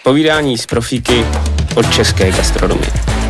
Povídání z profíky od české gastronomie.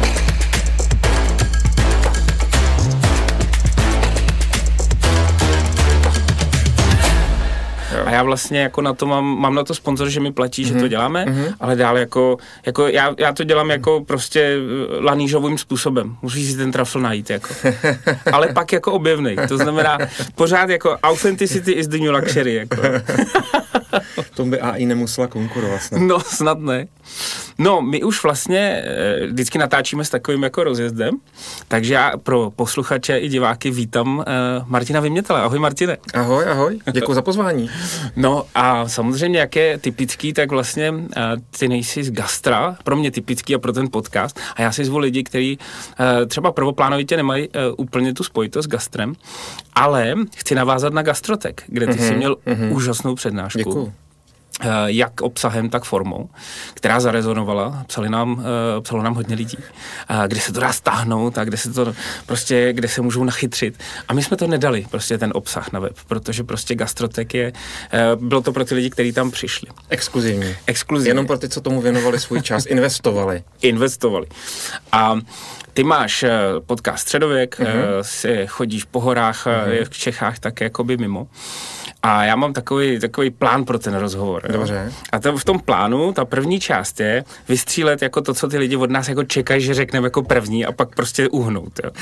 A já vlastně jako na to mám na to sponzor, že mi platí, že to děláme, ale dál jako já to dělám jako prostě lanížovým způsobem. Musíš si ten trafl najít jako. Ale pak jako objevnej. To znamená pořád jako authenticity is the new luxury jako. Tomu by AI nemusela konkurovat snad. No, snad ne. No, my už vlastně vždycky natáčíme s takovým jako rozjezdem, takže já pro posluchače i diváky vítám Martina Vymětala. Ahoj, Martine. Ahoj, děkuji za pozvání. No a samozřejmě, jak je typický, tak vlastně ty nejsi z gastra, pro mě typický a pro ten podcast, a já si zvu lidi, kteří třeba prvoplánovitě nemají úplně tu spojitost s gastrem, ale chci navázat na Gastrotek, kde ty jsi měl úžasnou přednášku. Děkuju. Jak obsahem, tak formou, která zarezonovala, psalo nám hodně lidí, kde se to dá stáhnout a kde se můžou nachytřit. A my jsme to nedali, prostě ten obsah na web, protože prostě Gastrotek bylo to pro ty lidi, kteří tam přišli. Exkluzivní. Jenom pro ty, co tomu věnovali svůj čas, investovali. A ty máš podcast Středověk, chodíš po horách, v Čechách tak jakoby mimo. A já mám takový plán pro ten rozhovor. Dobře. A v tom plánu ta první část je vystřílet jako to, co ty lidi od nás jako čekají, že řekneme jako první a pak prostě uhnout. Jo.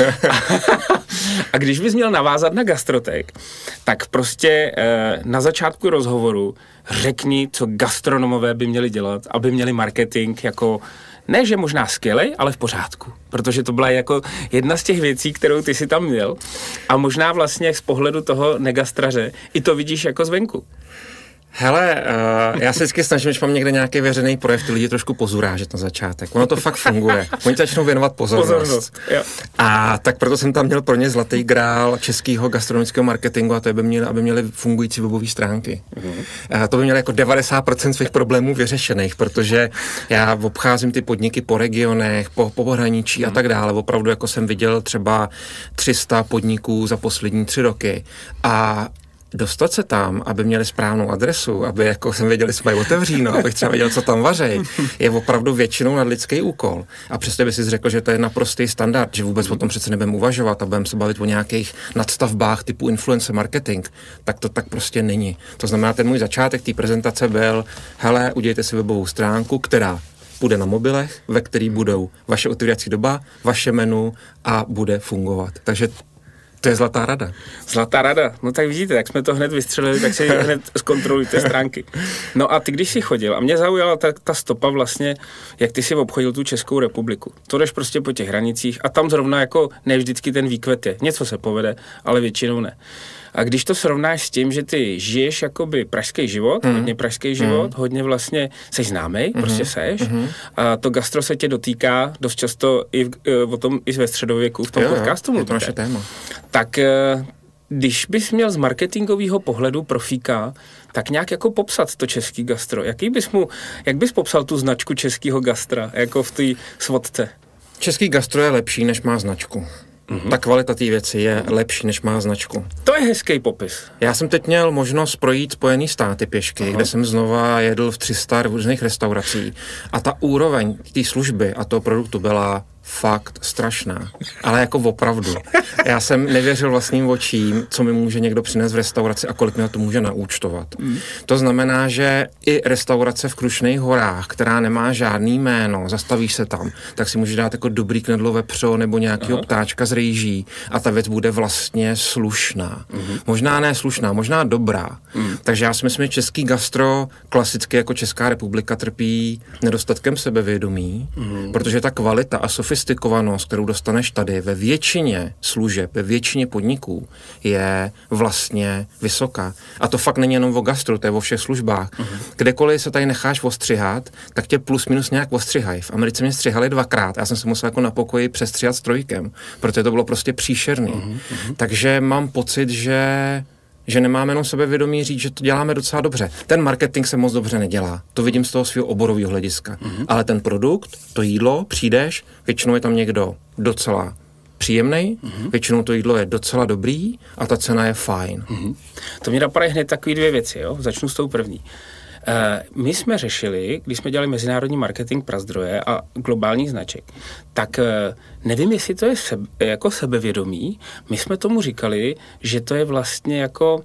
A když bys měl navázat na Gastrotek, tak prostě na začátku rozhovoru řekni, co gastronomové by měli dělat, aby měli marketing jako ne, že možná skvělej, ale v pořádku. Protože to byla jako jedna z těch věcí, kterou ty si tam měl. A možná vlastně z pohledu toho negastraře i to vidíš jako zvenku. Hele, já se vždycky snažím, že mám někde nějaký veřejný projev, ty lidi trošku pozurážet na začátek. Ono to fakt funguje. Oni začnou věnovat pozornost. Jo. A tak proto jsem tam měl pro ně zlatý grál českého gastronomického marketingu a to aby měli fungující webové stránky. To by mělo jako 90% svých problémů vyřešených, protože já obcházím ty podniky po regionech, po pohraničí a tak dále. Opravdu jako jsem viděl třeba 300 podniků za poslední 3 roky a dostat se tam, aby měli správnou adresu, aby jako jsem věděl, jestli mají otevříno, abych třeba věděl, co tam vaří, je opravdu většinou nadlidský úkol. A přesto by si řekl, že to je naprostý standard, že vůbec o tom přece nebudeme uvažovat a budeme se bavit o nějakých nadstavbách typu influencer marketing, tak to tak prostě není. To znamená, ten můj začátek té prezentace byl, hele, udělejte si webovou stránku, která bude na mobilech, ve který budou vaše otevírací doba, vaše menu a bude fungovat. Takže to je zlatá rada. Zlatá rada. No tak vidíte, jak jsme to hned vystřelili, tak si hned zkontrolujte stránky. No a ty, když jsi chodil, a mě zaujala ta stopa vlastně, jak ty si obchodil tu Českou republiku. To jdeš prostě po těch hranicích a tam zrovna jako ne vždycky ten výkvet je. Něco se povede, ale většinou ne. A když to srovnáš s tím, že ty žiješ jakoby pražský život, hodně pražský život, hodně vlastně seš známej, prostě seš, a to gastro se tě dotýká dost často o tom i ve Středověku v tom podcastu. Je to naše téma. Tak když bys měl z marketingového pohledu profíka, tak nějak jako popsat to český gastro. Jak bys popsal tu značku českého gastra, jako v té svodce? Český gastro je lepší, než má značku. Ta kvalita té věci je lepší, než má značku. To je hezký popis. Já jsem teď měl možnost projít Spojený státy pěšky, kde jsem znova jedl v 300 různých restaurací a ta úroveň té služby a toho produktu byla fakt strašná, ale jako opravdu. Já jsem nevěřil vlastním očím, co mi může někdo přinést v restauraci a kolik mi to může naúčtovat. To znamená, že i restaurace v Krušných horách, která nemá žádný jméno, zastavíš se tam, tak si můžeš dát jako dobrý knedlo vepřo nebo nějakého ptáčka z rejží a ta věc bude vlastně slušná. Možná ne slušná, možná dobrá. Takže já si myslím, že český gastro klasicky jako Česká republika trpí nedostatkem sebevědomí, protože ta kvalita a sofistikovanost, kterou dostaneš tady ve většině služeb, ve většině podniků, je vlastně vysoká. A to fakt není jenom o gastru, to je o všech službách. Kdekoliv se tady necháš ostřihat, tak tě plus minus nějak ostřihají. V Americe mě střihali 2krát. Já jsem se musel jako na pokoji přestříhat strojkem, protože to bylo prostě příšerný. Takže mám pocit, že nemáme jenom sebevědomí říct, že to děláme docela dobře. Ten marketing se moc dobře nedělá. To vidím z toho svého oborového hlediska. Ale ten produkt, to jídlo, přijdeš, většinou je tam někdo docela příjemnej, většinou to jídlo je docela dobrý a ta cena je fajn. To mě napadají hned takový 2 věci, jo? Začnu s tou první. My jsme řešili, když jsme dělali mezinárodní marketing Prazdroje a globálních značek, tak nevím, jestli to je jako sebevědomí. My jsme tomu říkali, že to je vlastně jako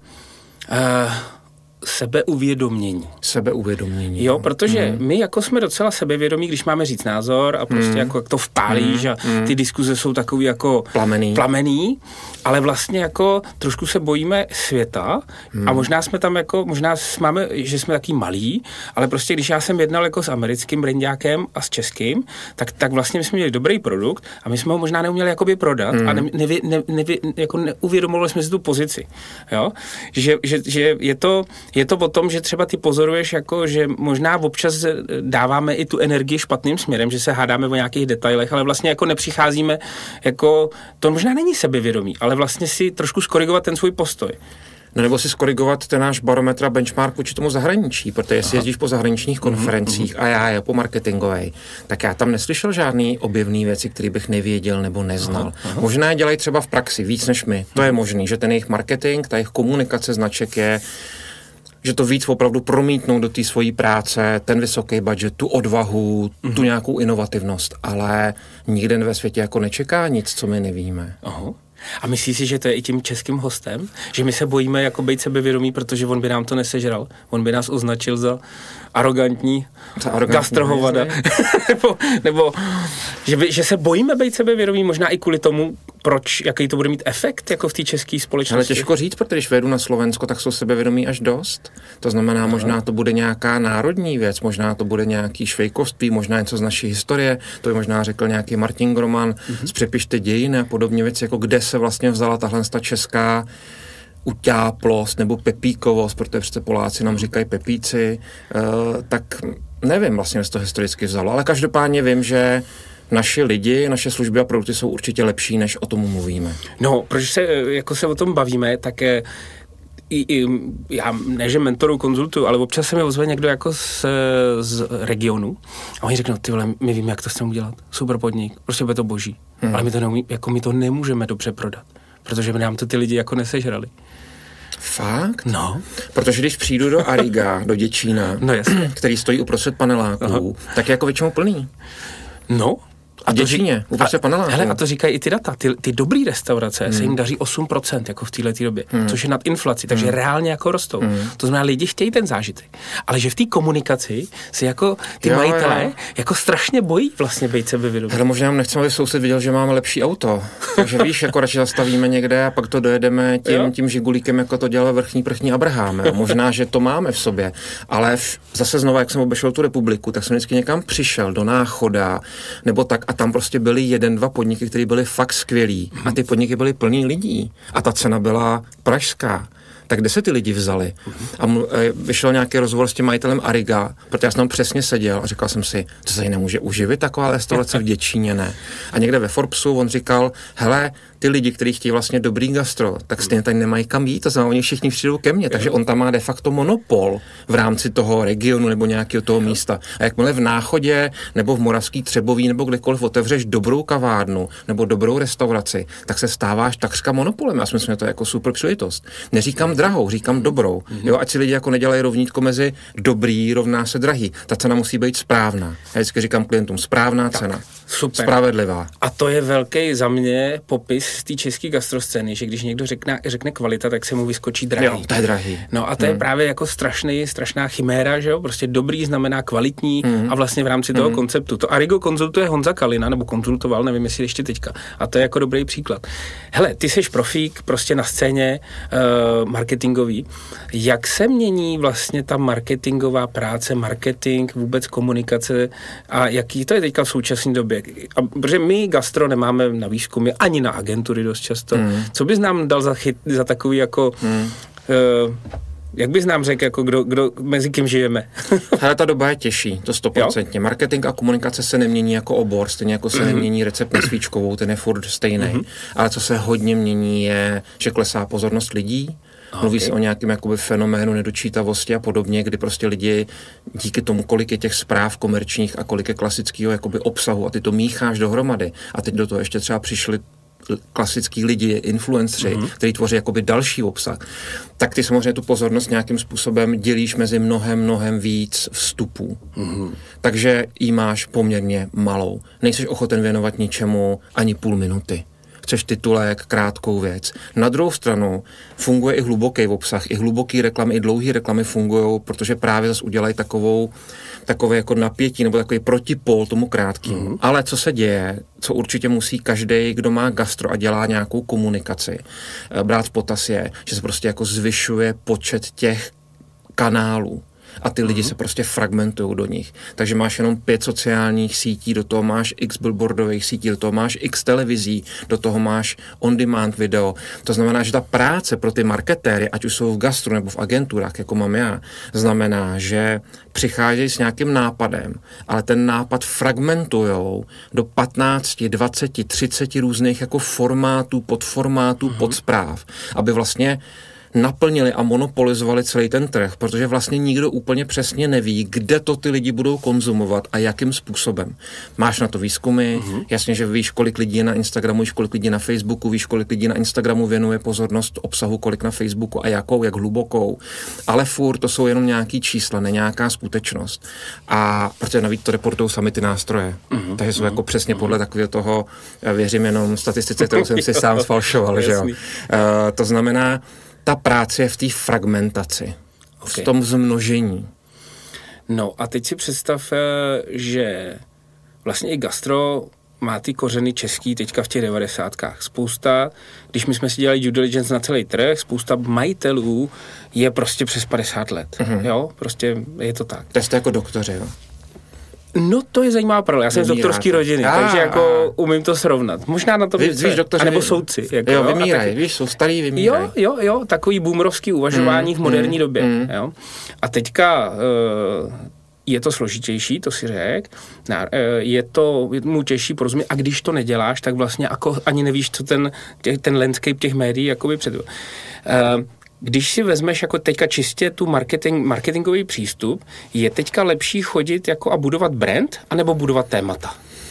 sebeuvědomění. Sebeuvědomění. Jo, protože my jako jsme docela sebevědomí, když máme říct názor a prostě jako to vpálíš a ty diskuze jsou takový jako plamený, ale vlastně jako trošku se bojíme světa a možná jsme tam jako, máme, že jsme taky malí, ale prostě když já jsem jednal jako s americkým brandákem a s českým, tak vlastně my jsme měli dobrý produkt a my jsme ho možná neuměli jakoby prodat a jako neuvědomovali jsme si tu pozici. Jo? Že je to o tom, že třeba ty pozoruješ, jako, že možná občas dáváme i tu energii špatným směrem, že se hádáme o nějakých detailech, ale vlastně jako nepřicházíme, jako, to možná není sebevědomí, ale vlastně si trošku skorigovat ten svůj postoj. No nebo si skorigovat ten náš barometr a benchmark vůči tomu zahraničí, protože jestli jezdíš po zahraničních konferencích a já je po marketingovej, tak já tam neslyšel žádný objevný věci, které bych nevěděl nebo neznal. Možná je dělají třeba v praxi víc než my. To je možný, že ten jejich marketing, ta jejich komunikace značek je, že to víc opravdu promítnou do té svojí práce, ten vysoký budget, tu odvahu, tu nějakou inovativnost, ale nikde ve světě jako nečeká nic, co my nevíme. Aha. A myslíš si, že to je i tím českým hostem? Že my se bojíme jako být sebevědomí, protože on by nám to nesežral? On by nás označil za arrogantní gastrohovada? nebo že se bojíme být sebevědomí možná i kvůli tomu, jaký to bude mít efekt jako v té české společnosti? Ale těžko říct, protože když vedu na Slovensko, tak jsou sebevědomí až dost. To znamená, možná to bude nějaká národní věc, možná to bude nějaký švejkovství, možná něco z naší historie, to by možná řekl nějaký Martin Groman z Přepište dějiny a podobně věci, jako kde se vlastně vzala tahle česká utáplost nebo pepíkovost, protože přece Poláci nám říkají pepíci, tak nevím vlastně, jestli to historicky vzalo, ale každopádně vím, že naši lidi, naše služby a produkty jsou určitě lepší, než o tom mluvíme. No, protože se o tom bavíme, tak já ne, že mentoru konzultuju, ale občas se mi ozve někdo jako z regionu a oni řeknou, ty vole, my víme, jak to chceme udělat. Super podnik, prostě bude to boží. Ale my to nemůžeme dobře prodat, protože by nám to ty lidi jako nesežrali. Fakt? No. Protože když přijdu do Ariga, do Děčína, který stojí uprostřed paneláků, tak je jako většinou plný. No. A Děčíně, uprostřed paneláků. Hele, a to říkají i ty data. Ty dobrý restaurace se jim daří 8% jako v této době, což je nad inflací, takže reálně jako rostou. To znamená, lidi chtějí ten zážitek. Ale že v té komunikaci se jako ty majitelé jako strašně bojí vlastně být sebevědomí. Ale možná nechceme, aby soused viděl, že máme lepší auto. Takže víš, jako radši zastavíme někde a pak to dojedeme tím žigulíkem, jako to dělal vrchní prchní Abraham. Možná, že to máme v sobě. Ale zase znova, jak jsem obešel tu republiku, tak jsem vždycky někam přišel do Náchoda nebo tak a tam prostě byly 1-2 podniky, které byly fakt skvělý. A ty podniky byly plný lidí. A ta cena byla pražská. Tak kde se ty lidi vzali? A vyšel nějaký rozhovor s tím majitelem Ariga, protože já jsem tam přesně seděl a říkal jsem si, to se nemůže uživit taková restaurace v Děčíně, ne. A někde ve Forbesu on říkal, hele, ty lidi, kteří chtějí vlastně dobrý gastro, tak stejně tady nemají kam jít, to znamená, oni všichni přijdou ke mně, takže on tam má de facto monopol v rámci toho regionu nebo nějakého toho místa. A jakmile v Náchodě nebo v Moravský Třebový nebo kdekoliv otevřeš dobrou kavárnu nebo dobrou restauraci, tak se stáváš takřka monopolem. Já si myslím, že to je jako super příležitost. Neříkám drahou, říkám dobrou. Jo, ať si lidi jako nedělají rovnítko mezi dobrý rovná se drahý. Ta cena musí být správná. Já vždycky říkám klientům, správná cena. Super. Spravedlivá. A to je velký za mě popis z té české gastroscény, že když někdo řekne kvalita, tak se mu vyskočí drahý. Jo, to je drahý. No a to je právě jako strašná chiméra, že jo? Prostě dobrý znamená kvalitní a vlastně v rámci toho konceptu. To Arigo konzultuje Honza Kalina, nebo konzultoval, nevím, jestli ještě teďka. A to je jako dobrý příklad. Hele, ty jsi profík prostě na scéně marketingový. Jak se mění vlastně ta marketingová práce, marketing, vůbec komunikace a jaký to je teďka v současné době? A protože my gastro nemáme na výzkumy ani na agentury dost často. Co bys nám dal za takový jako... Jak bys nám řekl, jako kdo mezi kým žijeme? Hele, ta doba je těžší, to 100%. Marketing a komunikace se nemění jako obor, stejně jako se nemění recept na svíčkovou, ten je furt stejný. Ale co se hodně mění je, že klesá pozornost lidí. Mluví se o nějakém jakoby fenoménu nedočítavosti a podobně, kdy prostě lidi díky tomu, kolik je těch zpráv komerčních a kolik je klasického jakoby obsahu a ty to mícháš dohromady a teď do toho ještě třeba přišly klasický lidi, influenceri, kteří tvoří jakoby další obsah, tak ty samozřejmě tu pozornost nějakým způsobem dělíš mezi mnohem víc vstupů. Takže jí máš poměrně malou. Nejseš ochoten věnovat ničemu ani půl minuty. Chceš titulek, krátkou věc. Na druhou stranu funguje i hluboký obsah, i hluboký reklamy, i dlouhý reklamy fungují, protože právě zase udělají takové jako napětí nebo takový protipol tomu krátkému. Ale co se děje, co určitě musí každý, kdo má gastro a dělá nějakou komunikaci, brát v potaz je, že se prostě jako zvyšuje počet těch kanálů. A ty lidi se prostě fragmentují do nich. Takže máš jenom 5 sociálních sítí, do toho máš x billboardových sítí, do toho máš x televizí, do toho máš on-demand video. To znamená, že ta práce pro ty marketéry, ať už jsou v gastru nebo v agenturách, jako mám já, znamená, že přicházejí s nějakým nápadem, ale ten nápad fragmentujou do 15, 20, 30 různých jako formátů, podformátů, podspráv, aby vlastně naplnili a monopolizovali celý ten trh, protože vlastně nikdo úplně přesně neví, kde to ty lidi budou konzumovat a jakým způsobem. Máš na to výzkumy, jasně, že víš, kolik lidí je na Instagramu, víš, kolik lidí je na Facebooku, víš, kolik lidí na Instagramu věnuje pozornost obsahu, kolik na Facebooku a jakou, jak hlubokou, ale furt to jsou jenom nějaký čísla, ne nějaká skutečnost. A protože navíc to reportují sami ty nástroje. Takže jsou jako přesně podle takového toho, věřím jenom statistice, kterou jsem si sám sfalšoval, že jo. To znamená, ta práce je v té fragmentaci, v tom zmnožení. No a teď si představ, že vlastně i gastro má ty kořeny český teďka v těch 90kách. Spousta, když my jsme si dělali due diligence na celý trh, spousta majitelů je prostě přes 50 let. Jo, prostě je to tak. To jste jako doktoři, jo? No to je zajímavá paralela. Já jsem z doktorský rodiny, takže jako umím to srovnat. Možná na to víc, anebo soudci. Jako, jo, vymírají, víš, jsou starý, vymírají. Jo, takový boomerovský uvažování v moderní době. Jo. A teďka je to složitější, to si řek, je to mu těžší porozumět a když to neděláš, tak vlastně jako ani nevíš, co ten landscape těch médií jakoby před. Když si vezmeš jako teďka čistě tu marketingový přístup, je teďka lepší chodit jako a budovat brand, anebo budovat témata?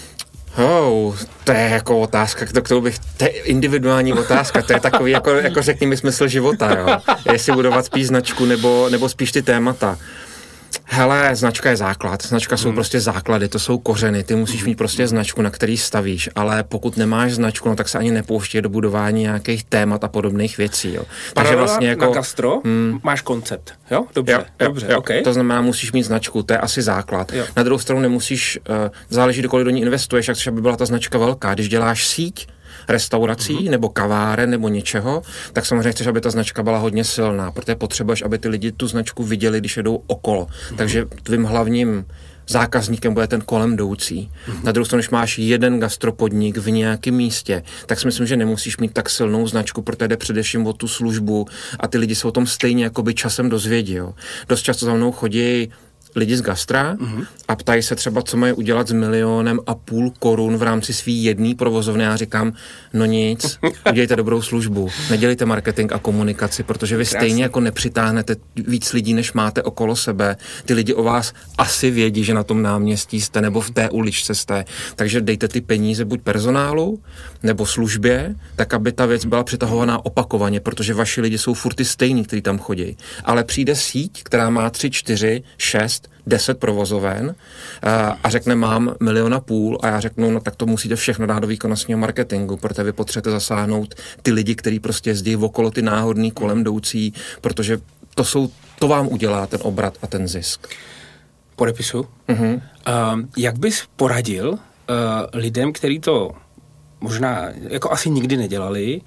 To je jako otázka, to je individuální otázka, to je takový jako řekni mi smysl života, jo. Jestli budovat spíš značku nebo spíš ty témata. Hele, značka je základ. Značka jsou prostě základy, to jsou kořeny. Ty musíš mít prostě značku, na který stavíš, ale pokud nemáš značku, no tak se ani nepouští do budování nějakých témat a podobných věcí, jo. Takže vlastně jako na gastro máš koncept, jo? Dobře, okay. To znamená, musíš mít značku, to je asi základ. Jo. Na druhou stranu nemusíš, záleží, dokolik do ní investuješ, jak chceš, aby byla ta značka velká. Když děláš síť restaurací nebo kaváren nebo něčeho, tak samozřejmě chceš, aby ta značka byla hodně silná, protože potřebuješ, aby ty lidi tu značku viděli, když jedou okolo. Takže tvým hlavním zákazníkem bude ten kolem jdoucí. Na druhou stranu, když máš jeden gastropodnik v nějakém místě, tak si myslím, že nemusíš mít tak silnou značku, protože jde především o tu službu a ty lidi se o tom stejně jakoby časem dozvědí. Jo. Dost často za mnou chodí lidi z gastra a ptají se třeba, co mají udělat s 1,5 milionu korun v rámci svý jedné provozovny. Já říkám, no nic, udělejte dobrou službu, nedělejte marketing a komunikaci, protože vy stejně jako nepřitáhnete víc lidí, než máte okolo sebe. Ty lidi o vás asi vědí, že na tom náměstí jste nebo v té uličce jste. Takže dejte ty peníze buď personálu nebo službě, tak aby ta věc byla přitahovaná opakovaně, protože vaši lidi jsou furt ty stejní, kteří tam chodí. Ale přijde síť, která má 3, 4, 6, 10 provozoven a řekne, mám 1,5 milionu a já řeknu, no tak to musíte všechno dát do výkonnostního marketingu, protože vy potřebujete zasáhnout ty lidi, kteří prostě jezdí okolo ty náhodný kolem jdoucí, protože to vám udělá ten obrat a ten zisk. Podepisu. Jak bys poradil lidem, kteří to možná jako asi nikdy nedělali,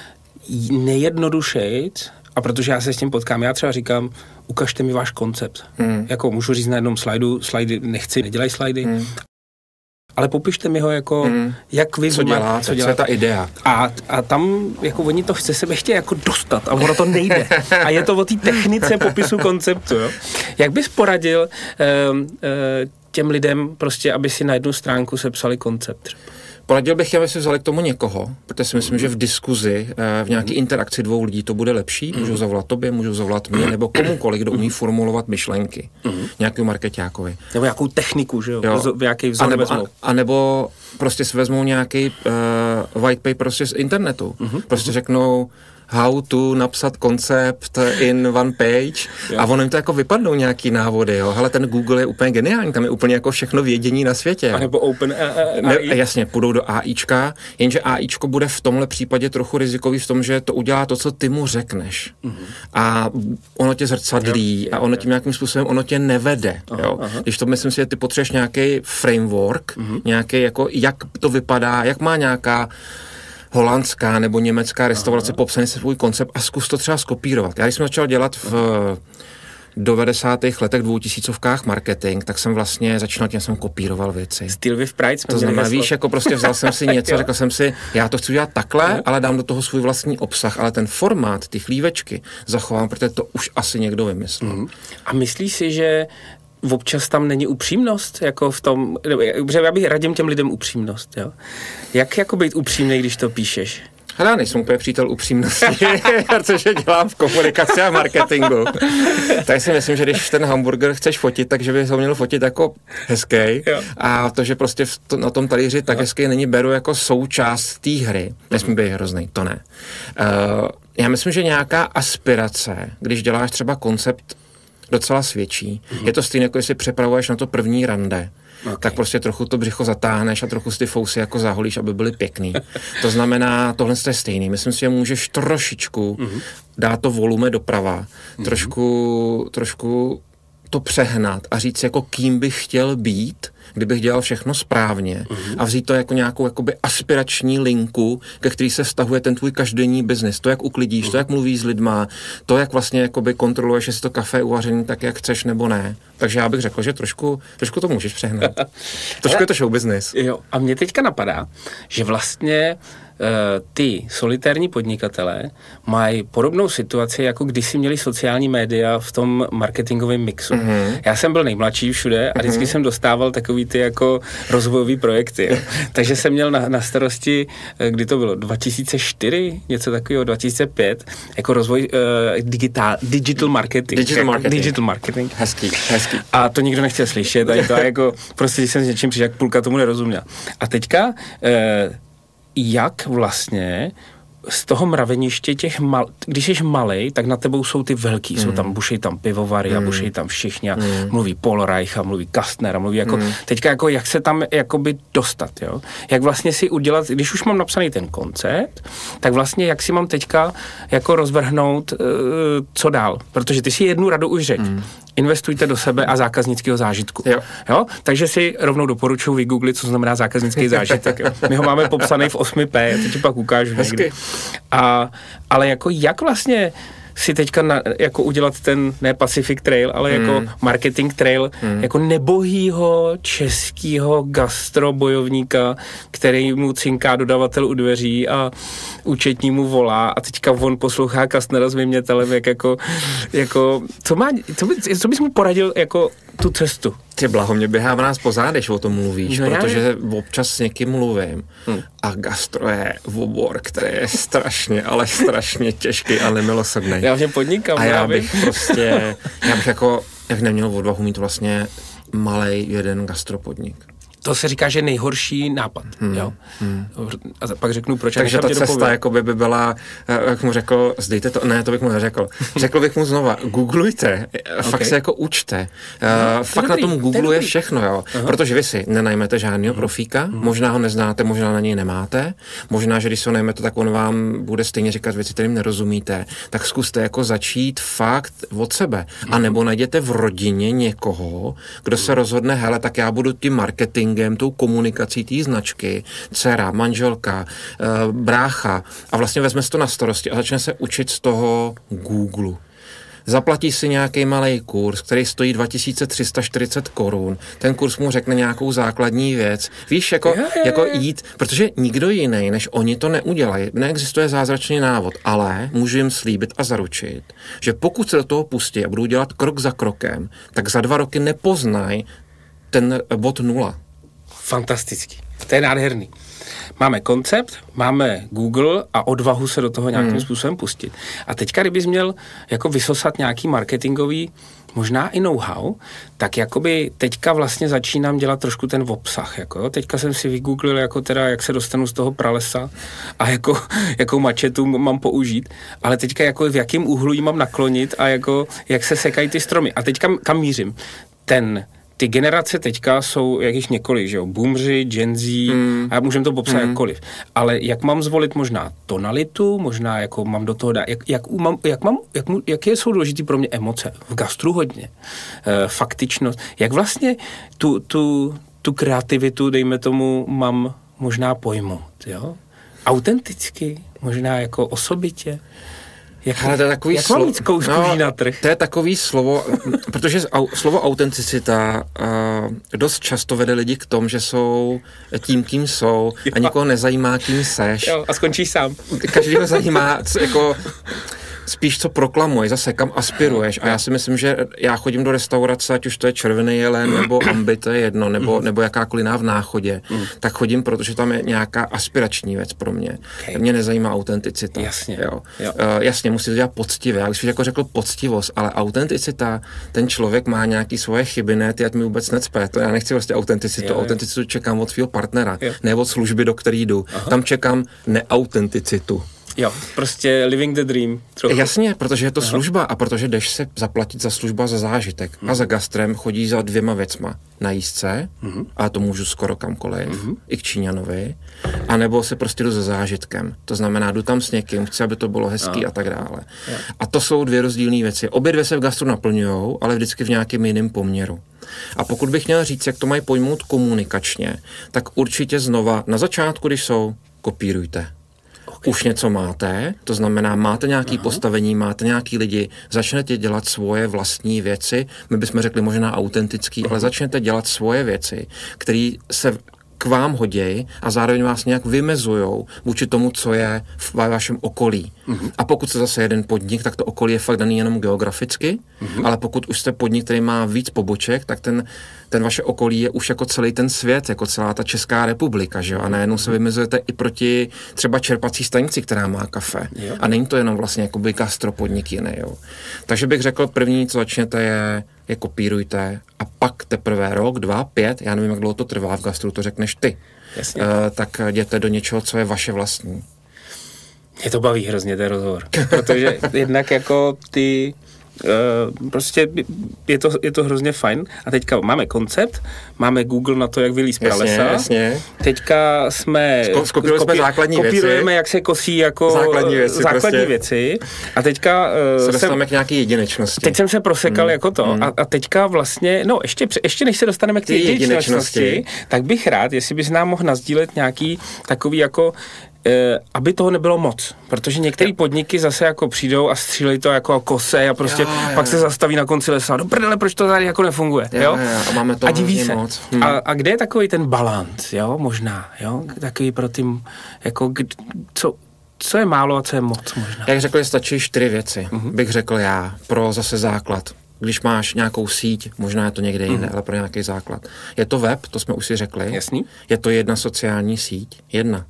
nejjednodušejc, a protože já se s tím potkám, já třeba říkám, ukažte mi váš koncept. Jako můžu říct na jednom slajdu nechci, nedělaj slajdy, ale popište mi ho jako, jak vy co děláte, co je ta idea. A tam jako oni to sebe chtějí jako dostat a ono to nejde. A je to o té technice popisu konceptu. Jo? Jak bys poradil těm lidem prostě, aby si na jednu stránku sepsali koncept? Poradil bych, aby si vzali k tomu někoho, protože si myslím, že v diskuzi, v nějaké interakci dvou lidí to bude lepší. Můžou zavolat tobě, můžou zavolat mě, nebo komukoliv, kdo umí formulovat myšlenky. Nějakého markeťákovi. Nebo nějakou techniku, že jo? Nějaký vzor vezmou. A nebo prostě si vezmou nějaký white paper prostě z internetu. Prostě řeknou, how to napsat koncept in one page a ono jim to jako vypadnou nějaký návody, jo. Hele, ten Google je úplně geniální, tam je úplně jako všechno vědění na světě. A nebo Open AI. Jasně, půjdou do AIčka, jenže AIčko bude v tomhle případě trochu rizikový v tom, že to udělá to, co ty mu řekneš. A ono tě zrcadlí a ono tím nějakým způsobem, ono tě nevede, jo. Když to myslím si, že ty potřebuješ nějaký framework, nějaký jako, jak to vypadá, jak má nějaká holandská nebo německá restaurace popsaný se svůj koncept a zkus to třeba skopírovat. Já když jsem začal dělat v 90. letech 2000 marketing, tak jsem vlastně začínal tím, jsem kopíroval věci. Styl with pride. To znamená, víš, jako prostě vzal jsem si něco, řekl jsem si, já to chci udělat takhle, ale dám do toho svůj vlastní obsah, ale ten formát, ty chlívečky zachovám, protože to už asi někdo vymyslel. A myslíš si, že občas tam není upřímnost, jako v tom, protože já bych radím těm lidem upřímnost, jo. Jak jako být upřímný, když to píšeš? Já nejsem úplně přítel upřímnosti, protože dělám v komunikaci a marketingu. Tak si myslím, že když ten hamburger chceš fotit, takže bys ho měl fotit jako hezký. A to, že prostě na tom talíři tak hezký není, beru jako součást té hry. Nesmí být hrozný, to ne. Já myslím, že nějaká aspirace, když děláš třeba koncept docela svědčí. Je to stejné, jako jestli přepravuješ na to první rande. Tak prostě trochu to břicho zatáhneš a trochu si ty fousy jako zaholíš, aby byly pěkný. To znamená, tohle je stejný. Myslím si, že můžeš trošičku dát to volume doprava, trošku to přehnat a říct, jako kým bych chtěl být, kdybych dělal všechno správně a vzít to jako nějakou jakoby aspirační linku, ke který se vztahuje ten tvůj každodenní biznis. To, jak uklidíš, to, jak mluvíš s lidma, to, jak vlastně jakoby kontroluješ, jestli to kafe je uvařený tak, jak chceš, nebo ne. Takže já bych řekl, že trošku to můžeš přehnat. Trošku je to show business. Jo, a mě teďka napadá, že vlastně ty solitérní podnikatelé mají podobnou situaci, jako když si měli sociální média v tom marketingovém mixu. Já jsem byl nejmladší všude a vždycky jsem dostával takový ty jako rozvojový projekty. Jo. Takže jsem měl na starosti, kdy to bylo 2004, něco takového, 2005, jako rozvoj digital marketing. Digital marketing. Hezký. A to nikdo nechtěl slyšet. A to jako, prostě když jsem s něčím přišel, jak půlka tomu nerozuměl. A teďka jak vlastně z toho mraveniště těch když jsi malej, tak na tebou jsou ty velký, jsou tam, bušej tam pivovary a bušej tam všichni a mluví Paul Reich a mluví Kastner a mluví jako, teďka jako jak se tam jakoby dostat, jo? Jak vlastně si udělat, když už mám napsaný ten koncept, tak vlastně jak si mám teďka jako rozvrhnout, co dál, protože ty si jednu radu už řekl. Investujte do sebe a zákaznického zážitku. Jo? Takže si rovnou doporučuji vygooglit, co znamená zákaznický zážitek. Jo? My ho máme popsaný v 8P, já to ti pak ukážu někdy. Ale jako jak vlastně si teďka jako udělat ten, ne Pacific Trail, ale jako marketing trail, jako nebohýho českýho gastrobojovníka, který mu cinká dodavatel u dveří a účetní mu volá a teďka on poslouchá Kastnera s vymětelem, jako co bys mu poradil jako tu cestu? Ty blaho, mě běhá v nás pozád, když o tom mluvíš, protože občas s někým mluvím a gastro je obor, který je strašně, ale strašně těžký a nemilosrdný. Já v něm podnikám. A já bych jako, jak neměl odvahu mít vlastně malej jeden gastropodnik. To se říká, že nejhorší nápad, jo. A pak řeknu, proč. Takže ta cesta jako by byla, jak mu řekl, zdejte to, ne, to bych mu neřekl. Řekl bych mu znova, googlujte, fakt se jako učte. Fakt na tom Google je všechno, jo. Protože vy si nenajmete žádného profíka, možná ho neznáte, možná na něj nemáte, možná, že když se ho najmete, tak on vám bude stejně říkat věci, kterým nerozumíte. Tak zkuste jako začít fakt od sebe. A nebo najděte v rodině někoho, kdo se rozhodne, hele, tak já budu tím marketingem, tou komunikací té značky, dcera, manželka, brácha a vlastně vezme si to na starosti a začne se učit z toho Google. Zaplatí si nějaký malý kurz, který stojí 2340 korun. Ten kurz mu řekne nějakou základní věc. Víš, jako jít, protože nikdo jiný, než oni to neudělají. Neexistuje zázračný návod, ale můžu jim slíbit a zaručit, že pokud se do toho pustí a budou dělat krok za krokem, tak za 2 roky nepoznají ten bod 0. Fantastický. To je nádherný. máme koncept, máme Google a odvahu se do toho nějakým způsobem pustit. A teďka, kdybys měl jako vysosat nějaký marketingový, možná i know-how, tak jakoby teďka vlastně začínám dělat trošku ten obsah. Jako, jo. Teďka jsem si vygooglil, jako teda, jak se dostanu z toho pralesa a jakou mačetu mám použít, ale teďka jako v jakém úhlu ji mám naklonit a jako jak se sekají ty stromy. A teďka kam mířím? Ty generace teďka jsou jakýž několik, že jo, boomři, Gen Z, a můžeme to popsat jakkoliv. Ale jak mám zvolit možná tonalitu, možná jako mám do toho dát, jaké jsou důležité pro mě emoce? V gastru hodně. Faktičnost. Jak vlastně tu kreativitu, dejme tomu, mám možná pojmout, jo? Autenticky, možná jako osobitě. Ale to je takový na trh? To je takový slovo, protože slovo autenticita dost často vede lidi k tomu, že jsou tím, kým jsou a nikoho nezajímá, kým seš. Jo, a skončíš sám. Každého zajímá, spíš co proklamuješ, zase kam aspiruješ. A já si myslím, že já chodím do restaurace, ať už to je Červený jelen, nebo Ambi, to je jedno, nebo jakákoliv v Náchodě, tak chodím, protože tam je nějaká aspirační věc pro mě. Okay. Mě nezajímá autenticita. Jasně. Jo. Jasně, musí to dělat poctivě. Já už jako řekl poctivost, ale autenticita, ten člověk má nějaký svoje chyby, ne, ty ať mi vůbec necpe. To já nechci vlastně autenticitu. Autenticitu čekám od svého partnera, ne od služby, do který jdu. Aha. Tam čekám neautenticitu. Jo, prostě living the dream. Trochu. Jasně, protože je to služba a protože jdeš se zaplatit za služba za zážitek. A za gastrem chodí za 2 věcma. Najíst se, a to můžu skoro kamkoliv, i k Číňanovi, anebo se prostě jdu za zážitkem. To znamená, jdu tam s někým, chci, aby to bylo hezký a tak dále. A to jsou 2 rozdílné věci. Obě 2 se v gastru naplňujou, ale vždycky v nějakém jiném poměru. A pokud bych měl říct, jak to mají pojmout komunikačně, tak určitě znova, na začátku, když jsou, kopírujte. Už něco máte, to znamená, máte nějaké postavení, máte nějaký lidi, začnete dělat svoje vlastní věci, my bychom řekli možná autentický, ale začnete dělat svoje věci, které se k vám hodějí a zároveň vás nějak vymezujou vůči tomu, co je v vašem okolí. A pokud jste zase jeden podnik, tak to okolí je fakt daný jenom geograficky, ale pokud už jste podnik, který má víc poboček, tak ten vaše okolí je už jako celý ten svět, jako celá ta Česká republika, že jo? A najednou se vymezujete i proti třeba čerpací stanici, která má kafe. A není to jenom vlastně jakoby gastropodnik jiný, jo. Takže bych řekl, první, co začnete, je kopírujte a pak teprve rok, 2, 5, já nevím, jak dlouho to trvá v gastru, to řekneš ty. Tak jděte do něčeho, co je vaše vlastní. Mě to baví hrozně ten rozhovor, protože jednak jako ty prostě je to hrozně fajn. A teďka máme koncept, máme Google na to, jak vylíz pralesa. Jasně. Teďka jsme kopírujeme, jak se kosí jako základní věci. A teďka se dostaneme k nějaký jedinečnosti. Teď jsem se prosekal jako to. A teďka vlastně, no ještě než se dostaneme k té jedinečnosti, tak bych rád, jestli bys nám mohl nasdílet nějaký takový jako aby toho nebylo moc, protože některé podniky zase jako přijdou a střílejí to jako kose a prostě pak se zastaví na konci lesa. No prdele, proč to tady jako nefunguje, jo? A máme to diví se. Moc. A kde je takový ten balanc, jo? Možná, jo? Takový pro tím, jako co je málo a co je moc možná. Jak řekl, stačí 4 věci, bych řekl já, pro zase základ. Když máš nějakou síť, možná je to někde jinde, ale pro nějaký základ. Je to web, to jsme už si řekli. Jasný. Je to jedna sociální síť. Jedna.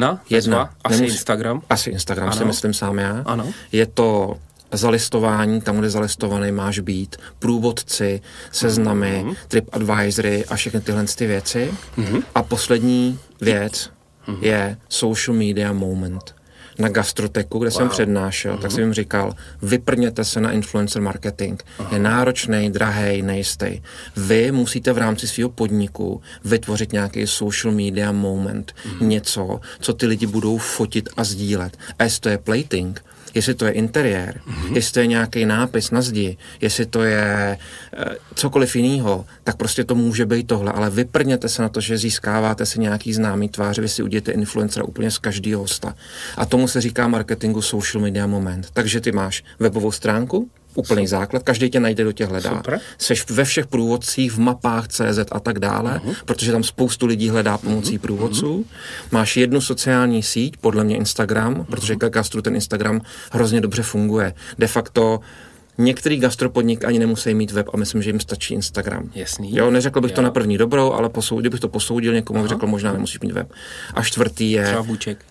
Asi Instagram. Asi Instagram, ano. Si myslím sám já. Ano. Je to zalistování, tam, kde zalistovaný máš být, průvodci, seznamy, TripAdvisory a všechny tyhle ty věci. A poslední věc je social media moment. Na Gastroteku, kde jsem přednášel, tak jsem jim říkal, vyprněte se na influencer marketing. Je náročný, drahej, nejistý. Vy musíte v rámci svého podniku vytvořit nějaký social media moment. Něco, co ty lidi budou fotit a sdílet. A jestli to je plating, jestli to je interiér, jestli to je nějaký nápis na zdi, jestli to je cokoliv jiného, tak prostě to může být tohle, ale vyprněte se na to, že získáváte si nějaký známý tvář, vy si uděláte influencera úplně z každého hosta. A tomu se říká marketingu social media moment. Takže ty máš webovou stránku, úplný základ, každý tě najde, do tě hledá. Super. Seš ve všech průvodcích, v mapách CZ a tak dále, protože tam spoustu lidí hledá pomocí průvodců. Máš jednu sociální síť, podle mě Instagram, protože Gastru ten Instagram hrozně dobře funguje. De facto některý gastropodnik ani nemusí mít web a myslím, že jim stačí Instagram. Jasný. Jo, neřekl bych to na první dobrou, ale kdybych to posoudil někomu, bych řekl, možná nemusíš mít web. A čtvrtý je... Třeba Buček.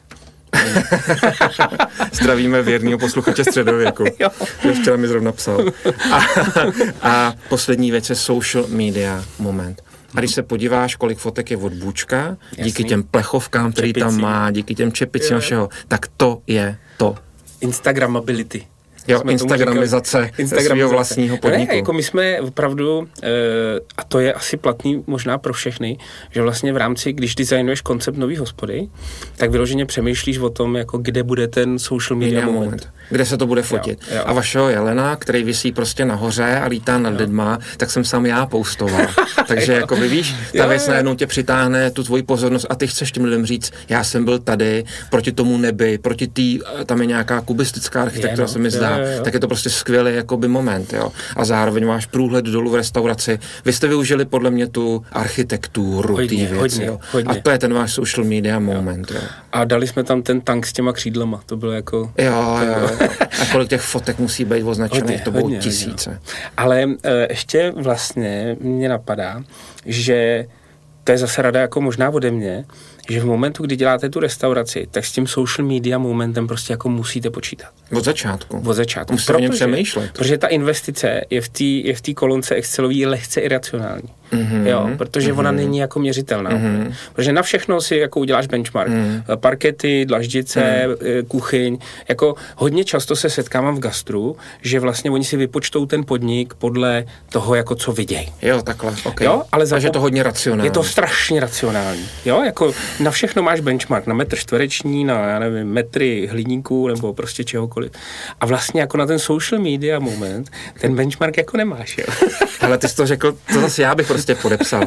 Zdravíme věrnýho posluchače středověku. Včera mi zrovna psal. A poslední věc je social media moment. A když se podíváš, kolik fotek je od Bučka, díky těm plechovkám, který tam má, díky těm čepicím všeho, tak to je to. Instagramability. Jo, instagramizace svého vlastního podniku. Ne, jako my jsme opravdu, a to je asi platný možná pro všechny, že vlastně v rámci, když designuješ koncept nový hospody, tak vyloženě přemýšlíš o tom, jako kde bude ten social media moment. Kde se to bude fotit. Jo. A vašeho jelena, který visí prostě nahoře a lítá nad lidma, tak jsem sám já postoval. Takže jako víš, ta věc najednou tě přitáhne tu tvoji pozornost a ty chceš těm lidem říct, já jsem byl tady, proti tomu nebi, proti tam je nějaká kubistická architektura, se mi zdá. Tak je to prostě skvělý jakoby moment, jo. A zároveň máš průhled dolů v restauraci. Vy jste využili podle mě tu architekturu té věci, jo. A to je ten váš social media moment, jo. A dali jsme tam ten tank s těma křídlama, to bylo jako... Jo. A kolik těch fotek musí být označených, to budou tisíce. Hodně. Ale ještě vlastně mě napadá, že to je zase rada jako možná ode mě, že v momentu, kdy děláte tu restauraci, tak s tím social media momentem prostě jako musíte počítat. Od začátku. Musíte o něm přemýšlet. Protože ta investice je v té kolonce Excelový lehce iracionální. Jo, protože ona není jako měřitelná. Protože na všechno si jako uděláš benchmark. Parkety, dlaždice, kuchyň. Jako hodně často se setkávám v gastru, že vlastně oni si vypočtou ten podnik podle toho, jako co vidějí. Jo, takhle, okay. Jo, ale takže je to hodně racionální. Je to strašně racionální. Jo, jako na všechno máš benchmark, na metr čtvereční, na, já nevím, metry hliníku nebo prostě čehokoliv. A vlastně jako na ten social media moment, ten benchmark jako nemáš, jo. Ale ty jsi to řekl, to zase já bych prostě podepsal.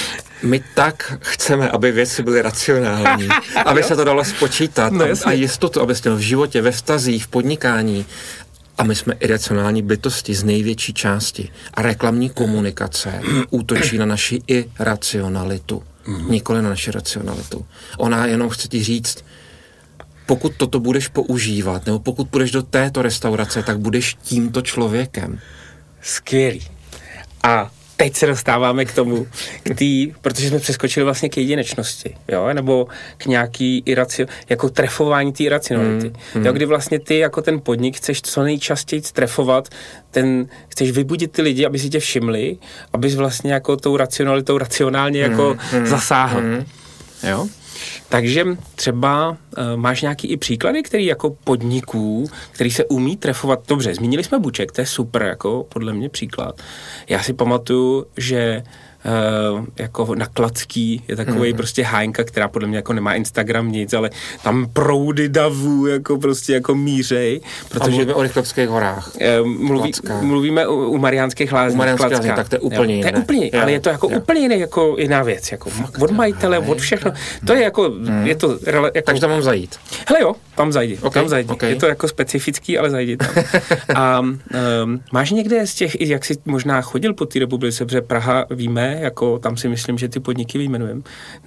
My tak chceme, aby věci byly racionální, aby se to dalo spočítat a jistotu, aby jsi měl v životě, ve vztazích, v podnikání. A my jsme iracionální bytosti z největší části. A reklamní komunikace útočí na naši iracionalitu. Nikoli na naši racionalitu. Ona jenom chce ti říct, pokud toto budeš používat, nebo pokud půjdeš do této restaurace, tak budeš tímto člověkem. Skvělý. A teď se dostáváme k tomu, protože jsme přeskočili vlastně k jedinečnosti, jo, nebo k nějaký jako trefování té iracionality. Jo, kdy vlastně ty jako ten podnik chceš co nejčastěji trefovat, chceš vybudit ty lidi, aby si tě všimli, abys vlastně jako tou racionalitou racionálně jako zasáhl. Jo? Takže třeba máš nějaký i příklady, který jako podniků, který se umí trefovat. Dobře, zmínili jsme Buček, to je super, jako podle mě příklad. Já si pamatuju, že jako na Kladský je takovej prostě hájnka, která podle mě jako nemá Instagram nic, ale tam proudy davů jako prostě jako mířej. Protože mluvíme o Rychlovských horách. Mluvíme u Mariánských lázní. Tak to je úplně jiné. To je úplně, ale je to jako úplně jiné, jako jiná věc. Jako od majitele, od všechno. To je jako, je to jako... Takže tam mám zajít. Hele jo, tam zajdi. Okay. Je to jako specifický, ale zajdi tam. A máš někde z těch, jak jsi možná chodil po té republice, protože Praha víme, jako tam si myslím, že ty podniky vyjmenujeme.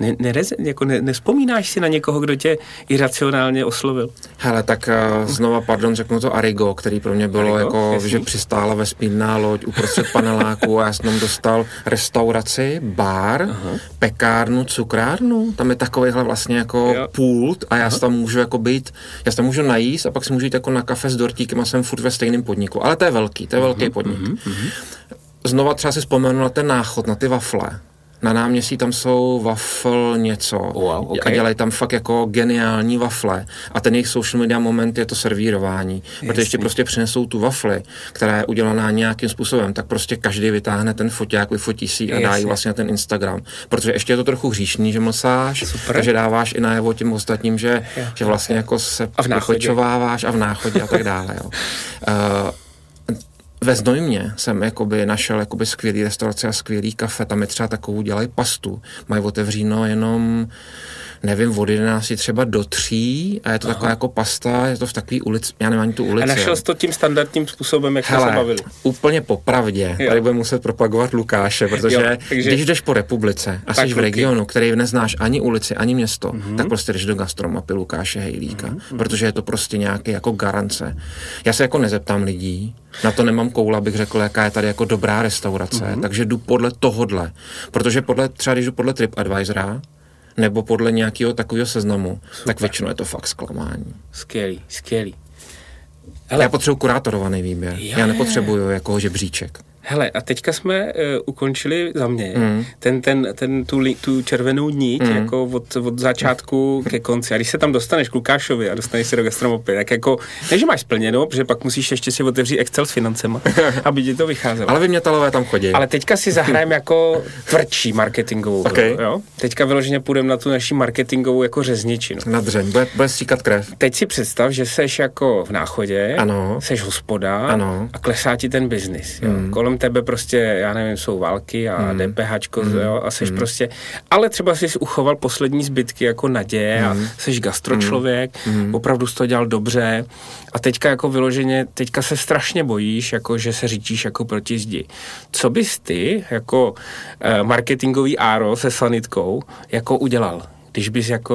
Nespomínáš si na někoho, kdo tě iracionálně oslovil? Hele, tak znova, řeknu to Arigo, který pro mě bylo jasný. Že přistála vesmírná loď uprostřed paneláku a já jsem tam dostal restauraci, bar, pekárnu, cukrárnu. Tam je takovýhle vlastně jako pult a já tam můžu jako být, já tam můžu najíst a pak si můžu jít jako na kafe s dortíkem a jsem furt ve stejném podniku. Ale to je velký podnik. Znova třeba si vzpomenu na ten náchod, na ty wafle. Na náměstí tam jsou wafl něco a dělají tam fakt jako geniální wafle a ten jejich social media moment je to servírování, protože ještě prostě přinesou tu wafli, která je udělaná nějakým způsobem, tak prostě každý vytáhne ten foťák, vyfotí si a dá ji vlastně na ten Instagram, protože ještě je to trochu hříšný, že mlsáš, takže dáváš i najevo tím ostatním, že vlastně jako se vychočováváš a v náchodě a tak dále. Jo. Ve Znojmě jsem našel skvělý restaurace a skvělý kafe, tam je třeba takovou, dělají pastu, mají otevříno jenom, nevím, od 11 třeba do 3 a je to taková jako pasta, je to v takový ulici, já nevím ani tu ulici. A našel jsi to tím standardním způsobem, jak jsme se bavili? Úplně popravdě, tady budeme muset propagovat Lukáše, protože když jdeš po republice a jsi v regionu, který neznáš ani ulici, ani město, tak prostě jdeš do gastromapy Lukáše Hejlíka, protože je to prostě nějaký jako garance. Já se jako nezeptám lidí, Na to nemám koule, abych řekl, jaká je tady jako dobrá restaurace, takže jdu podle tohodle. Protože třeba když jdu podle TripAdvisora, nebo podle nějakého takového seznamu, tak většinou je to fakt zklamání. Skvělý. Hele, já potřebuji kurátorovaný výběr. Já nepotřebuju jako žebříček. Hele, a teďka jsme ukončili za mě tu červenou nit jako od začátku ke konci. A když se tam dostaneš k Lukášovi a dostaneš se do Gastromopy, tak jako, ne, že máš splněno, protože pak musíš ještě si otevřít Excel s financema, aby ti to vycházelo. Ale vymětalové tam chodí. Ale teďka si zahrajeme jako tvrdší marketingovou. Okay. Jo? Teďka vyloženě půjdeme na tu naši marketingovou jako řezničinu. Na dřeň, bude stříkat krev. Teď si představ, že seš jako v Náchodě, seš hospoda a klesá ti ten biznis. Kolem tebe prostě, já nevím, jsou války a DPHčko, jo, a seš prostě, ale třeba jsi uchoval poslední zbytky jako naděje a seš gastročlověk, opravdu jsi to dělal dobře a teďka jako vyloženě, teďka se strašně bojíš, jako že se řítíš jako proti zdi. Co bys ty jako marketingový áro se sanitkou jako udělal, když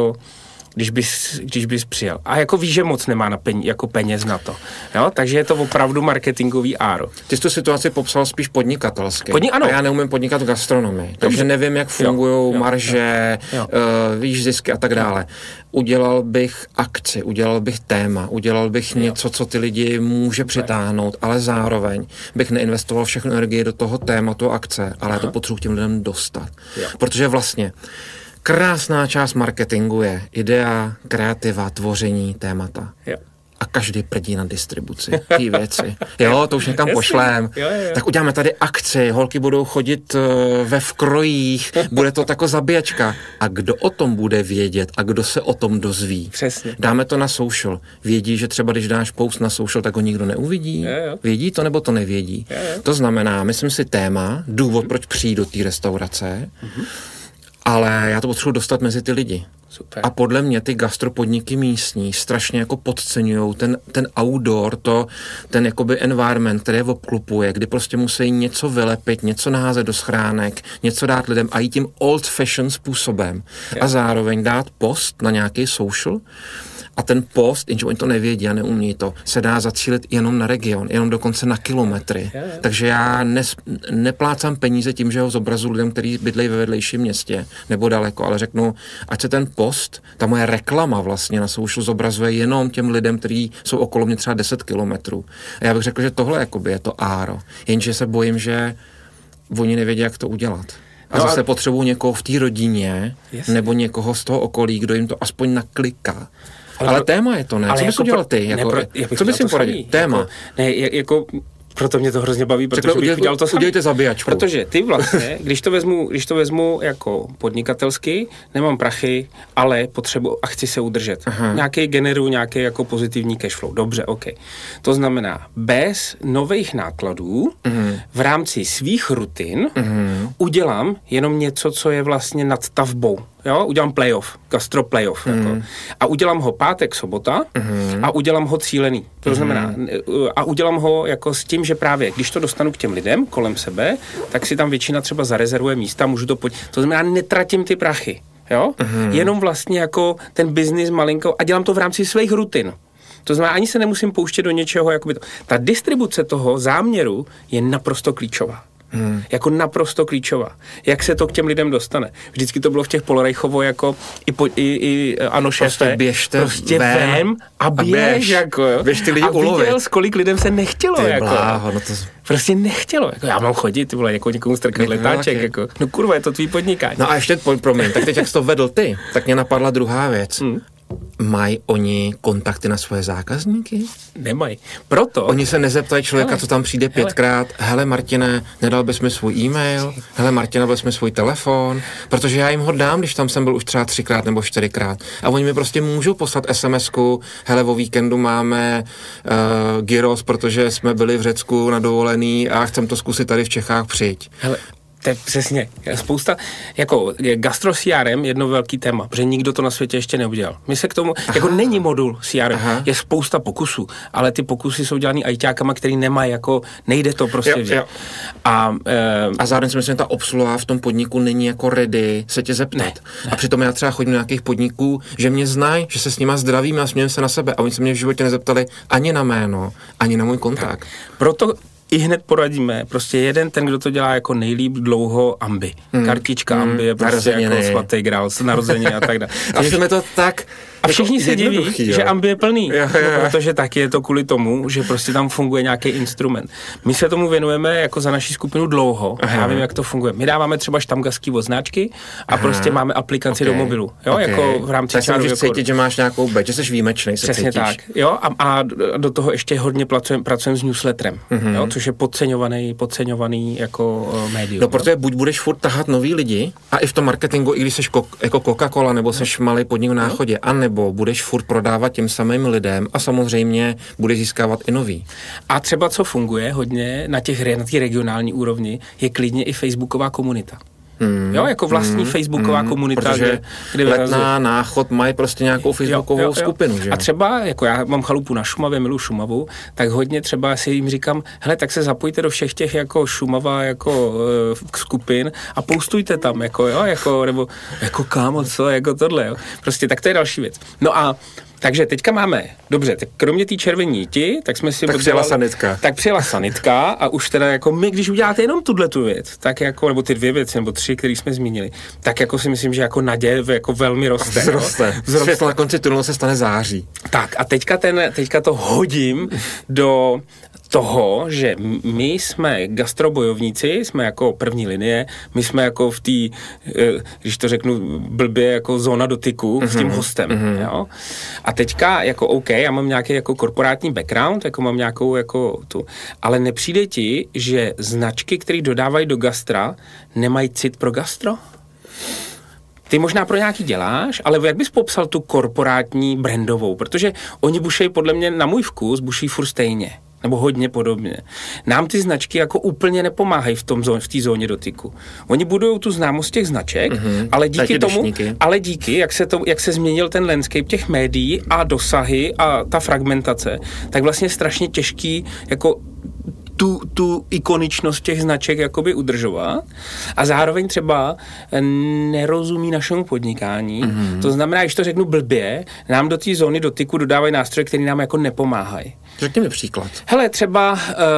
bys přijel. A jako víš, že moc nemá jako peněz na to. Jo? Takže je to opravdu marketingový áro. Ty jsi tu situaci popsal spíš podnikatelsky. Ano. A já neumím podnikat v gastronomii. Takže nevím, jak fungují marže, víš, zisky a tak dále. Udělal bych akci, udělal bych téma, udělal bych něco, co ty lidi může přitáhnout, ale zároveň bych neinvestoval všechnu energii do toho tématu akce, ale já to potřebuji těm lidem dostat. Protože vlastně krásná část marketingu je idea, kreativa, tvoření, témata. Jo. A každý prdí na distribuci té věci. Jo, to už někam pošlem. Tak uděláme tady akci, holky budou chodit ve vkrojích, bude to tako zabíjačka. A kdo o tom bude vědět a kdo se o tom dozví? Přesně. Dáme to na social. Vědí, že třeba když dáš post na social, tak ho nikdo neuvidí? Vědí to nebo to nevědí? To znamená, myslím si téma, důvod, proč přijít do té restaurace, ale já to potřebuji dostat mezi ty lidi. Super. A podle mě ty gastropodniky místní strašně jako podceňujou ten outdoor, ten jakoby environment, který je obklupuje, kdy prostě musí něco vylepit, něco naházet do schránek, něco dát lidem a jít tím old fashion způsobem. A zároveň dát post na nějaký social. A ten post, jenže oni to nevědí a neumí to, se dá zacílit jenom na region, jenom dokonce na kilometry. Takže já neplácám peníze tím, že ho zobrazu lidem, kteří bydlejí ve vedlejším městě nebo daleko, ale řeknu, ať se ten post, ta moje reklama vlastně na social zobrazuje jenom těm lidem, kteří jsou okolo mě třeba 10 kilometrů. A já bych řekl, že tohle jakoby je to áro. Jenže se bojím, že oni nevědí, jak to udělat. A zase potřebují někoho v té rodině nebo někoho z toho okolí, kdo jim to aspoň nakliká. Ale téma je to, ne? Co bys udělal ty? Co bys jim poradil? Téma. Proto mě to hrozně baví, protože bych udělal to samý. Udělejte zabíjačku. Protože ty vlastně, když to vezmu jako podnikatelsky, nemám prachy, ale potřebuji a chci se udržet. Generuju nějaký jako pozitivní cashflow. Dobře, OK. To znamená, bez nových nákladů v rámci svých rutin udělám jenom něco, co je vlastně nad stavbou. Jo, udělám playoff, gastro playoff. Jako. A udělám ho pátek, sobota a udělám ho cílený. To znamená, a udělám ho jako s tím, že právě, když to dostanu k těm lidem kolem sebe, tak si tam většina třeba zarezervuje místa, můžu to To znamená, netratím ty prachy. Jo? Jenom vlastně jako ten biznis malinko a dělám to v rámci svých rutin. To znamená, ani se nemusím pouštět do něčeho, jakoby to. Ta distribuce toho záměru je naprosto klíčová. Jako naprosto klíčová. Jak se to k těm lidem dostane? Vždycky to bylo v těch Polorejchovo jako ano šéfe. Prostě vem a běž jako, jo. Běž ty lidi ulovit. A viděl, kolik lidem se nechtělo. Ty jako. Bláho, no to... Prostě nechtělo. Jako, já mám chodit, ty vole, jako někomu strkat letáček. Jako. No kurva, je to tvý podnikání. No a ještě, promiň, tak teď jak jsi to vedl ty, tak mě napadla druhá věc. Mají oni kontakty na svoje zákazníky? Nemají. Proto... Oni se nezeptají člověka, co tam přijde 5krát. Hele Martine, nedal bys mi svůj e-mail? Hele Martine, dal bys mi svůj telefon? Protože já jim ho dám, když tam jsem byl už třeba 3krát nebo 4krát. A oni mi prostě můžou poslat SMS-ku, hele, o víkendu máme gyros, protože jsme byli v Řecku na dovolený a chcem to zkusit tady v Čechách, přijď. Hele. To je přesně. Spousta, jako gastro CRM jedno velký téma, protože nikdo to na světě ještě neudělal. My se k tomu, jako není modul CRM, je spousta pokusů, ale ty pokusy jsou dělaný ajťákama, který nemají, jako nejde to prostě vzít. A zároveň si myslím, že ta obsluha v tom podniku není jako ready se tě zeptat. Ne. A přitom já třeba chodím do nějakých podniků, že mě znají, že se s nima zdravíme a smějeme se na sebe a oni se mě v životě nezeptali ani na jméno, ani na můj kontakt. Tak. Proto i hned poradíme, prostě jeden ten, kdo to dělá jako nejlíp dlouho, Ambi. Kartička Ambi je prostě jako svatý grál, narozeně a tak dále. A všem je to tak. A všichni se diví, že Ambi je plný, protože taky je to kvůli tomu, že prostě tam funguje nějaký instrument. My se tomu věnujeme jako za naši skupinu dlouho a já vím, jak to funguje. My dáváme třeba štamgastský označky a prostě máme aplikaci do mobilu, jo, jako v rámci čáru. Tak se můžeš cítit, že máš nějakou beď, že jsi výjimečnej, se přesně cítíš. Tak, jo, a do toho ještě hodně pracujeme s newsletterem, jo, což je podceňovaný jako médium. No, protože buď budeš furt tahat nový lidi a i v tom marketingu, i když seš jako Coca-Cola nebo seš malý podnik v Náchodě, anebo budeš furt prodávat těm samým lidem a samozřejmě budeš získávat i nový. A třeba co funguje hodně na té regionální úrovni, je klidně i facebooková komunita. Jo, jako vlastní facebooková komunita, protože kde Letná, Náchod mají prostě nějakou facebookovou skupinu. Že? A třeba, jako já mám chalupu na Šumavě, miluji Šumavu, tak hodně třeba si jim říkám, hele, tak se zapojte do všech těch jako Šumava jako skupin a postujte tam, jako jo, jako, nebo jako kámo, co, jako tohle, jo. Prostě tak to je další věc. No a takže teďka máme, dobře, tak kromě té červené niti, tak jsme si... Tak přijela sanitka. Tak přijela sanitka a už teda jako my, když uděláte jenom tuhletu věc, tak jako, nebo ty 2 věci, nebo 3, které jsme zmínili, tak jako si myslím, že jako naděje jako velmi roste. Vzroste. Světlo na konci tunelu se stane září. Tak a teďka to hodím do toho, že my jsme gastrobojovníci, jsme jako první linie, my jsme jako v té, když to řeknu blbě, jako zóna dotyku s tím hostem, jo. A teďka jako OK, já mám nějaký jako korporátní background, jako mám nějakou jako tu, ale nepřijde ti, že značky, které dodávají do gastra, nemají cit pro gastro? Ty možná pro nějaký děláš, ale jak bys popsal tu korporátní brandovou? Protože oni bušejí podle mě na můj vkus, buší furt stejně. Nebo hodně podobně. Nám ty značky jako úplně nepomáhají v té zóně dotyku. Oni budují tu známost těch značek, ale díky tomu, jak se změnil ten landscape těch médií a dosahy a ta fragmentace, tak vlastně strašně těžký jako tu ikoničnost těch značek jakoby udržovat a zároveň třeba nerozumí našemu podnikání. To znamená, když to řeknu blbě, nám do té zóny dotyku dodávají nástroje, které nám jako nepomáhají. Řekni mi příklad. Hele, třeba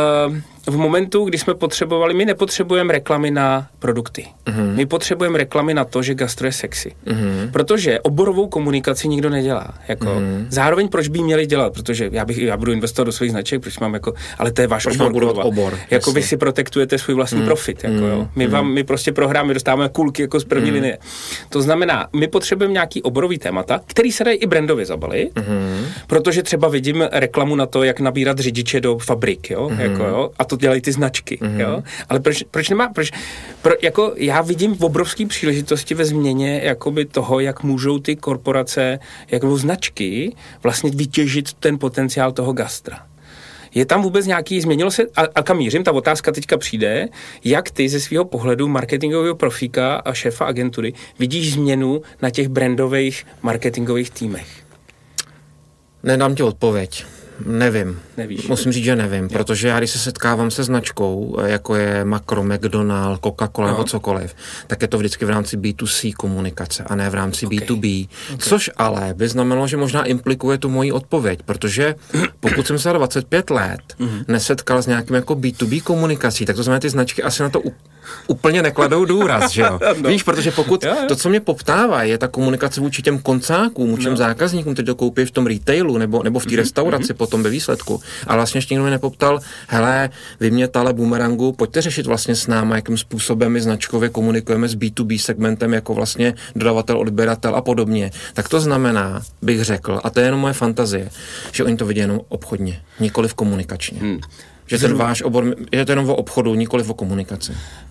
v momentu, kdy jsme potřebovali, my nepotřebujeme reklamy na produkty. My potřebujeme reklamy na to, že gastro je sexy. Protože oborovou komunikaci nikdo nedělá. Jako. Zároveň proč by měli dělat? Protože já budu investovat do svých značek, proč mám jako, ale to je váš obor. Jako vy si protektujete svůj vlastní profit. Jako, jo. My prostě prohráme, dostáváme kulky jako z první linie. To znamená, my potřebujeme nějaký oborový témata, který se dají i brandově zabalit, protože třeba vidím reklamu na to, jak nabírat řidiče do fabrik, jo? Jako, jo? A to dělají ty značky, jo? Ale proč nemá, jako já vidím obrovské příležitosti ve změně jakoby toho, jak můžou ty korporace, jako značky vlastně vytěžit ten potenciál toho gastra. Je tam vůbec nějaký, změnilo se, a kam mířím, ta otázka teďka přijde, jak ty ze svého pohledu marketingového profíka a šéfa agentury vidíš změnu na těch brandových marketingových týmech? Nedám ti odpověď. Nevím. Nevíš. Musím říct, že nevím, protože já když se setkávám se značkou, jako je Makro, McDonald, Coca-Cola nebo cokoliv, tak je to vždycky v rámci B2C komunikace a ne v rámci B2B. Což ale by znamenalo, že možná implikuje tu moji odpověď, protože pokud jsem se 25 let nesetkal s nějakým jako B2B komunikací, tak to znamená, ty značky asi na to úplně nekladou důraz, že jo? Víš, protože pokud to, co mě poptává, je ta komunikace vůči těm koncákům, vůči těm zákazníkům, kteří to koupí v tom retailu nebo v té restauraci potom ve výsledku. A vlastně ještě nikdo mě nepoptal, hele, vy mě tale bumerangu, pojďte řešit vlastně s náma, jakým způsobem my značkově komunikujeme s B2B segmentem jako vlastně dodavatel, odběratel a podobně. Tak to znamená, bych řekl, a to je jenom moje fantazie, že oni to vidí jenom obchodně, nikoliv komunikačně. Že ten váš obor, je to jenom o obchodu, nikoliv o komunikaci.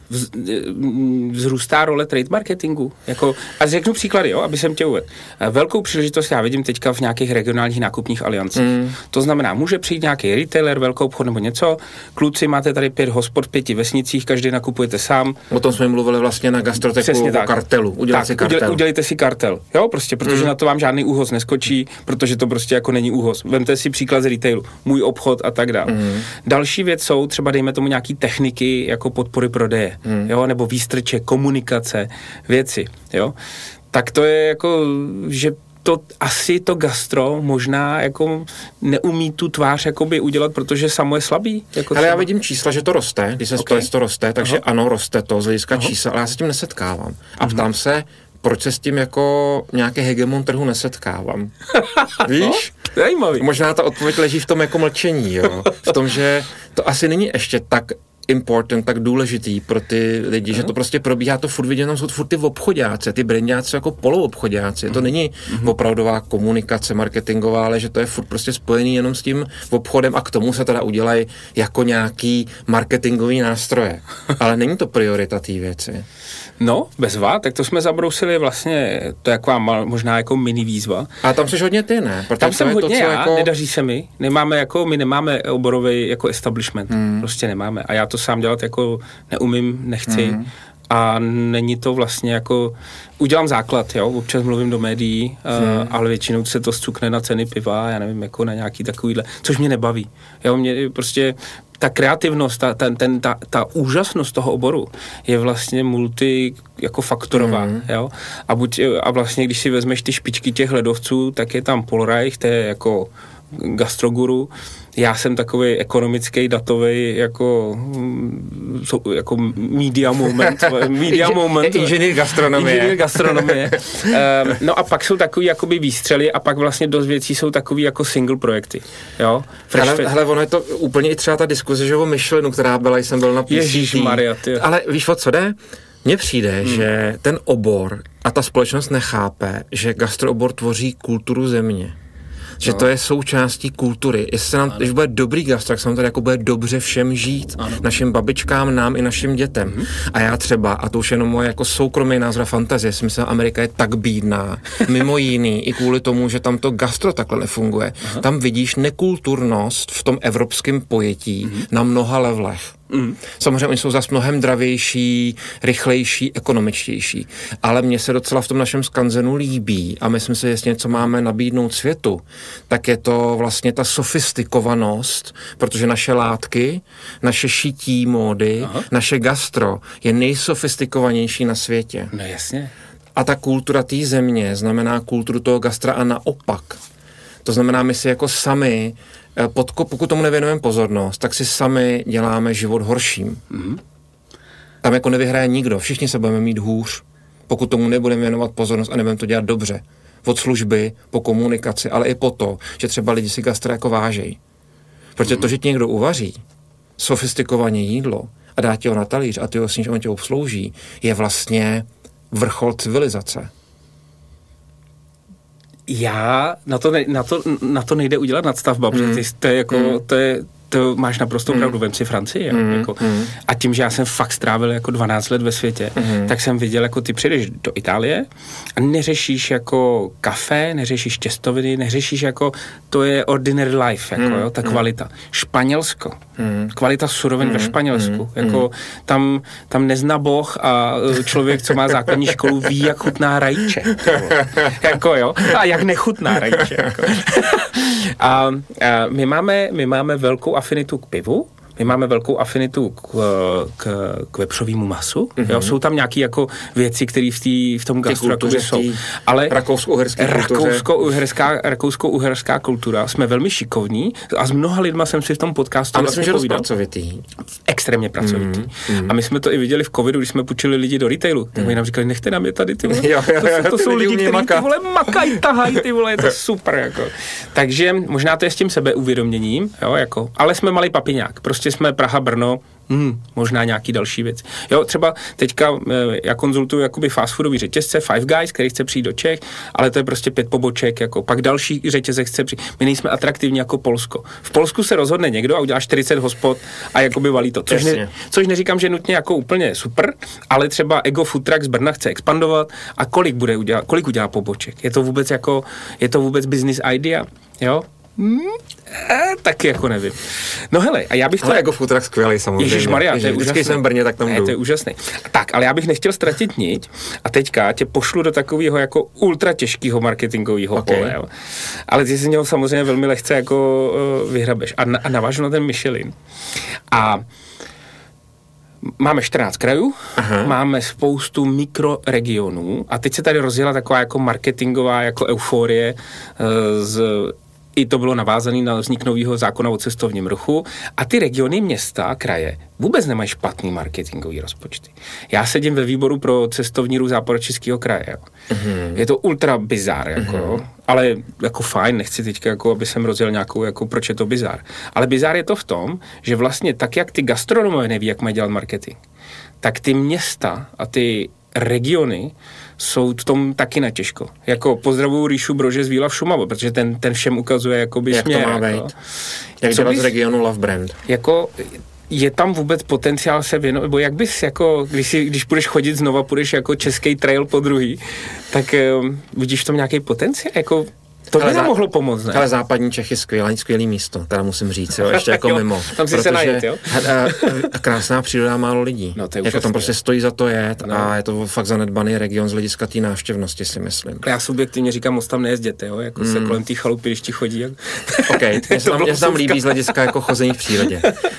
vzrůstá role trade marketingu. Jako, a řeknu příklady, jo, aby jsem tě uvedl. Velkou příležitost já vidím teďka v nějakých regionálních nákupních aliancích. To znamená, může přijít nějaký retailer, velkou obchod nebo něco, kluci, máte tady 5 hospod v 5 vesnicích, každý nakupujete sám. O tom jsme mluvili vlastně na Gastrotechu o kartelu. Udělejte si kartel. Jo, prostě, protože na to vám žádný úhoz neskočí, protože to prostě jako není úhoz. Vemte si příklad z retailu, můj obchod a tak dále. Další věc jsou třeba dejme tomu nějaký techniky jako podpory prodeje, jo, nebo výstrče, komunikace, věci, jo. Tak to je jako, že to asi to gastro možná jako neumí tu tvář jakoby udělat, protože samo je slabý. Jako ale já vidím čísla, že to roste, když se společně to roste, takže ano, roste to z hlediska čísla, ale já se tím nesetkávám. A ptám se, proč se s tím jako nějaký hegemon trhu nesetkávám? Víš? Zajímavý. Možná ta odpověď leží v tom jako mlčení, jo. V tom, že to asi není ještě tak important, tak důležitý pro ty lidi, že to prostě probíhá, to furt vidět, jsou furt ty obchodáci, ty brandáci jsou jako poloobchodáci. To není opravdová komunikace marketingová, ale že to je furt prostě spojený jenom s tím obchodem a k tomu se teda udělají jako nějaký marketingový nástroje. Ale není to priorita té věci. No, bezva, tak to jsme zabrousili vlastně, to je jako možná jako mini výzva. A tam jsi hodně ty, ne? Protože tam jsem hodně já, jako... nedaří se mi, my nemáme oborový jako establishment, prostě nemáme. A já to sám dělat jako neumím, nechci. A není to vlastně jako, udělám základ, jo, občas mluvím do médií, ale většinou se to zcukne na ceny piva, já nevím, jako na nějaký takovýhle, což mě nebaví. Jo, mě prostě ta kreativnost, ta úžasnost toho oboru je vlastně jako faktorová, jo. A vlastně, když si vezmeš ty špičky těch ledovců, tak je tam Paul Reich, to je jako gastroguru. Já jsem takový ekonomický, datový, jako media moment. Inženýr gastronomie. No a pak jsou takový jakoby výstřely a pak vlastně dost věcí jsou takový jako single projekty. Jo? Hele, ono je to úplně i třeba ta diskuze, že o Michelinu, která byla, jsem byl na PCT. Ježišmarja, ale víš, o co jde? Mně přijde, že ten obor a ta společnost nechápe, že gastroobor tvoří kulturu země. Že to je součástí kultury. Když bude dobrý gastro, tak se nám tady jako bude dobře všem žít. Našim babičkám, nám i našim dětem. A já třeba, a to už jenom moje jako soukromý názor a fantazie, si myslím, že Amerika je tak bídná. Mimo jiný, i kvůli tomu, že tam to gastro takhle nefunguje. Tam vidíš nekulturnost v tom evropském pojetí na mnoha levelech. Samozřejmě oni jsou zas mnohem dravější, rychlejší, ekonomičtější. Ale mně se docela v tom našem skanzenu líbí a myslím si, že jestli něco máme nabídnout světu, tak je to vlastně ta sofistikovanost, protože naše látky, naše šití módy, naše gastro je nejsofistikovanější na světě. No jasně. A ta kultura té země znamená kulturu toho gastra a naopak. To znamená, my si jako sami pokud tomu nevěnujeme pozornost, tak si sami děláme život horším. Tam jako nevyhraje nikdo, všichni se budeme mít hůř, pokud tomu nebudeme věnovat pozornost a nebudeme to dělat dobře. Od služby, po komunikaci, ale i po to, že třeba lidi si gastra jako vážejí. Protože to, že ti někdo uvaří sofistikovaně jídlo a dá ti ho na talíř a ty ho sníš, on tě obslouží, je vlastně vrchol civilizace. Na to nejde udělat nadstavba, protože to je jako, to máš naprosto pravdu, vem si Francii. Jako. A tím, že já jsem fakt strávil jako 12 let ve světě, tak jsem viděl, jako ty přijdeš do Itálie a neřešíš jako kafe, neřešíš těstoviny, neřešíš jako, to je ordinary life, jako, jo, ta kvalita. Španělsko, kvalita surovin ve Španělsku, jako tam nezná Boh a člověk, co má základní školu, ví, jak chutná rajče. Jako, jo, a jak nechutná rajče. Jako. A my máme velkou afinitu k pivu, my máme velkou afinitu k vepřovému masu. Jo? Jsou tam nějaké jako věci, které v tom gastrokultuře jsou. Ale rakousko-uherská kultura. Jsme velmi šikovní a s mnoha lidma jsem si v tom podcastu vlastně povídal. Pracovitý. Extrémně pracovitý. A my jsme to i viděli v covidu, když jsme půjčili lidi do retailu. Tak oni nám říkali, nechte nám je tady, ty vole. To jsou lidi, kteří ty vole makají, tahají, ty vole, je to super. Jako. Takže možná to je s tím sebeuvědoměním, jo, jako. Ale jsme malý papiňák. Prostě prostě jsme Praha, Brno, možná nějaký další věc. Jo, třeba teďka já konzultuju jakoby fast foodový řetězce, Five Guys, který chce přijít do Čech, ale to je prostě 5 poboček, jako pak další řetězec chce přijít. My nejsme atraktivní jako Polsko. V Polsku se rozhodne někdo a udělá 40 hospod a jakoby valí to. Což neříkám, že nutně jako úplně super, ale třeba Ego Food Truck z Brna chce expandovat a kolik udělá poboček? Je to vůbec business idea? Jo? Taky jako nevím. No hele, a já bych... Ale Ego Food Truck skvělý samozřejmě. Ježišmarja, to je úžasný. Vždycky jsem v Brně, tak tam jdu. To je úžasný. Tak, ale já bych nechtěl ztratit niť a teďka tě pošlu do takového jako ultra těžkého marketingového pole. Jo. Ale ty si něho samozřejmě velmi lehce jako vyhrabeš. A navážu na ten Michelin. A máme 14 krajů, máme spoustu mikroregionů a teď se tady rozjela taková jako marketingová jako euforie i to bylo navázané na vznik nového zákona o cestovním ruchu a ty regiony, města, kraje vůbec nemají špatný marketingový rozpočty. Já sedím ve výboru pro cestovní ruch Západočeského kraje. Jo. Je to ultra bizár, jako, ale jako fajn, nechci teďka, jako, aby jsem rozjel nějakou, jako, proč je to bizár. Ale bizár je to v tom, že vlastně tak, jak ty gastronomové neví, jak mají dělat marketing, tak ty města a ty regiony jsou v tom taky na těžko. Jako pozdravuju Ríšu Brože z Výla v Šumavo, protože ten všem ukazuje jakoby směr. Jak to má být? Jak dělat z regionu Love Brand? Jako je tam vůbec potenciál se věnovat, nebo jak bys jako, když půjdeš chodit znova, půjdeš jako český trail po druhý, tak vidíš v tom nějaký potenciál? Jako to by nám mohlo pomoct, ne? Ale západní Čech je skvělý místo, teda musím říct, jo, ještě jako mimo. Tam si se najít, jo? Krásná příroda, málo lidí. No, to je jako tam prostě stojí za to jet a je to fakt zanedbaný region z hlediska té návštěvnosti, si myslím. Já subjektivně říkám, moc tam nejezděte, jo, jako se kolem té chalupy, když ti chodí. Jak... OK, mě se tam líbí z hlediska jako chození v přírodě.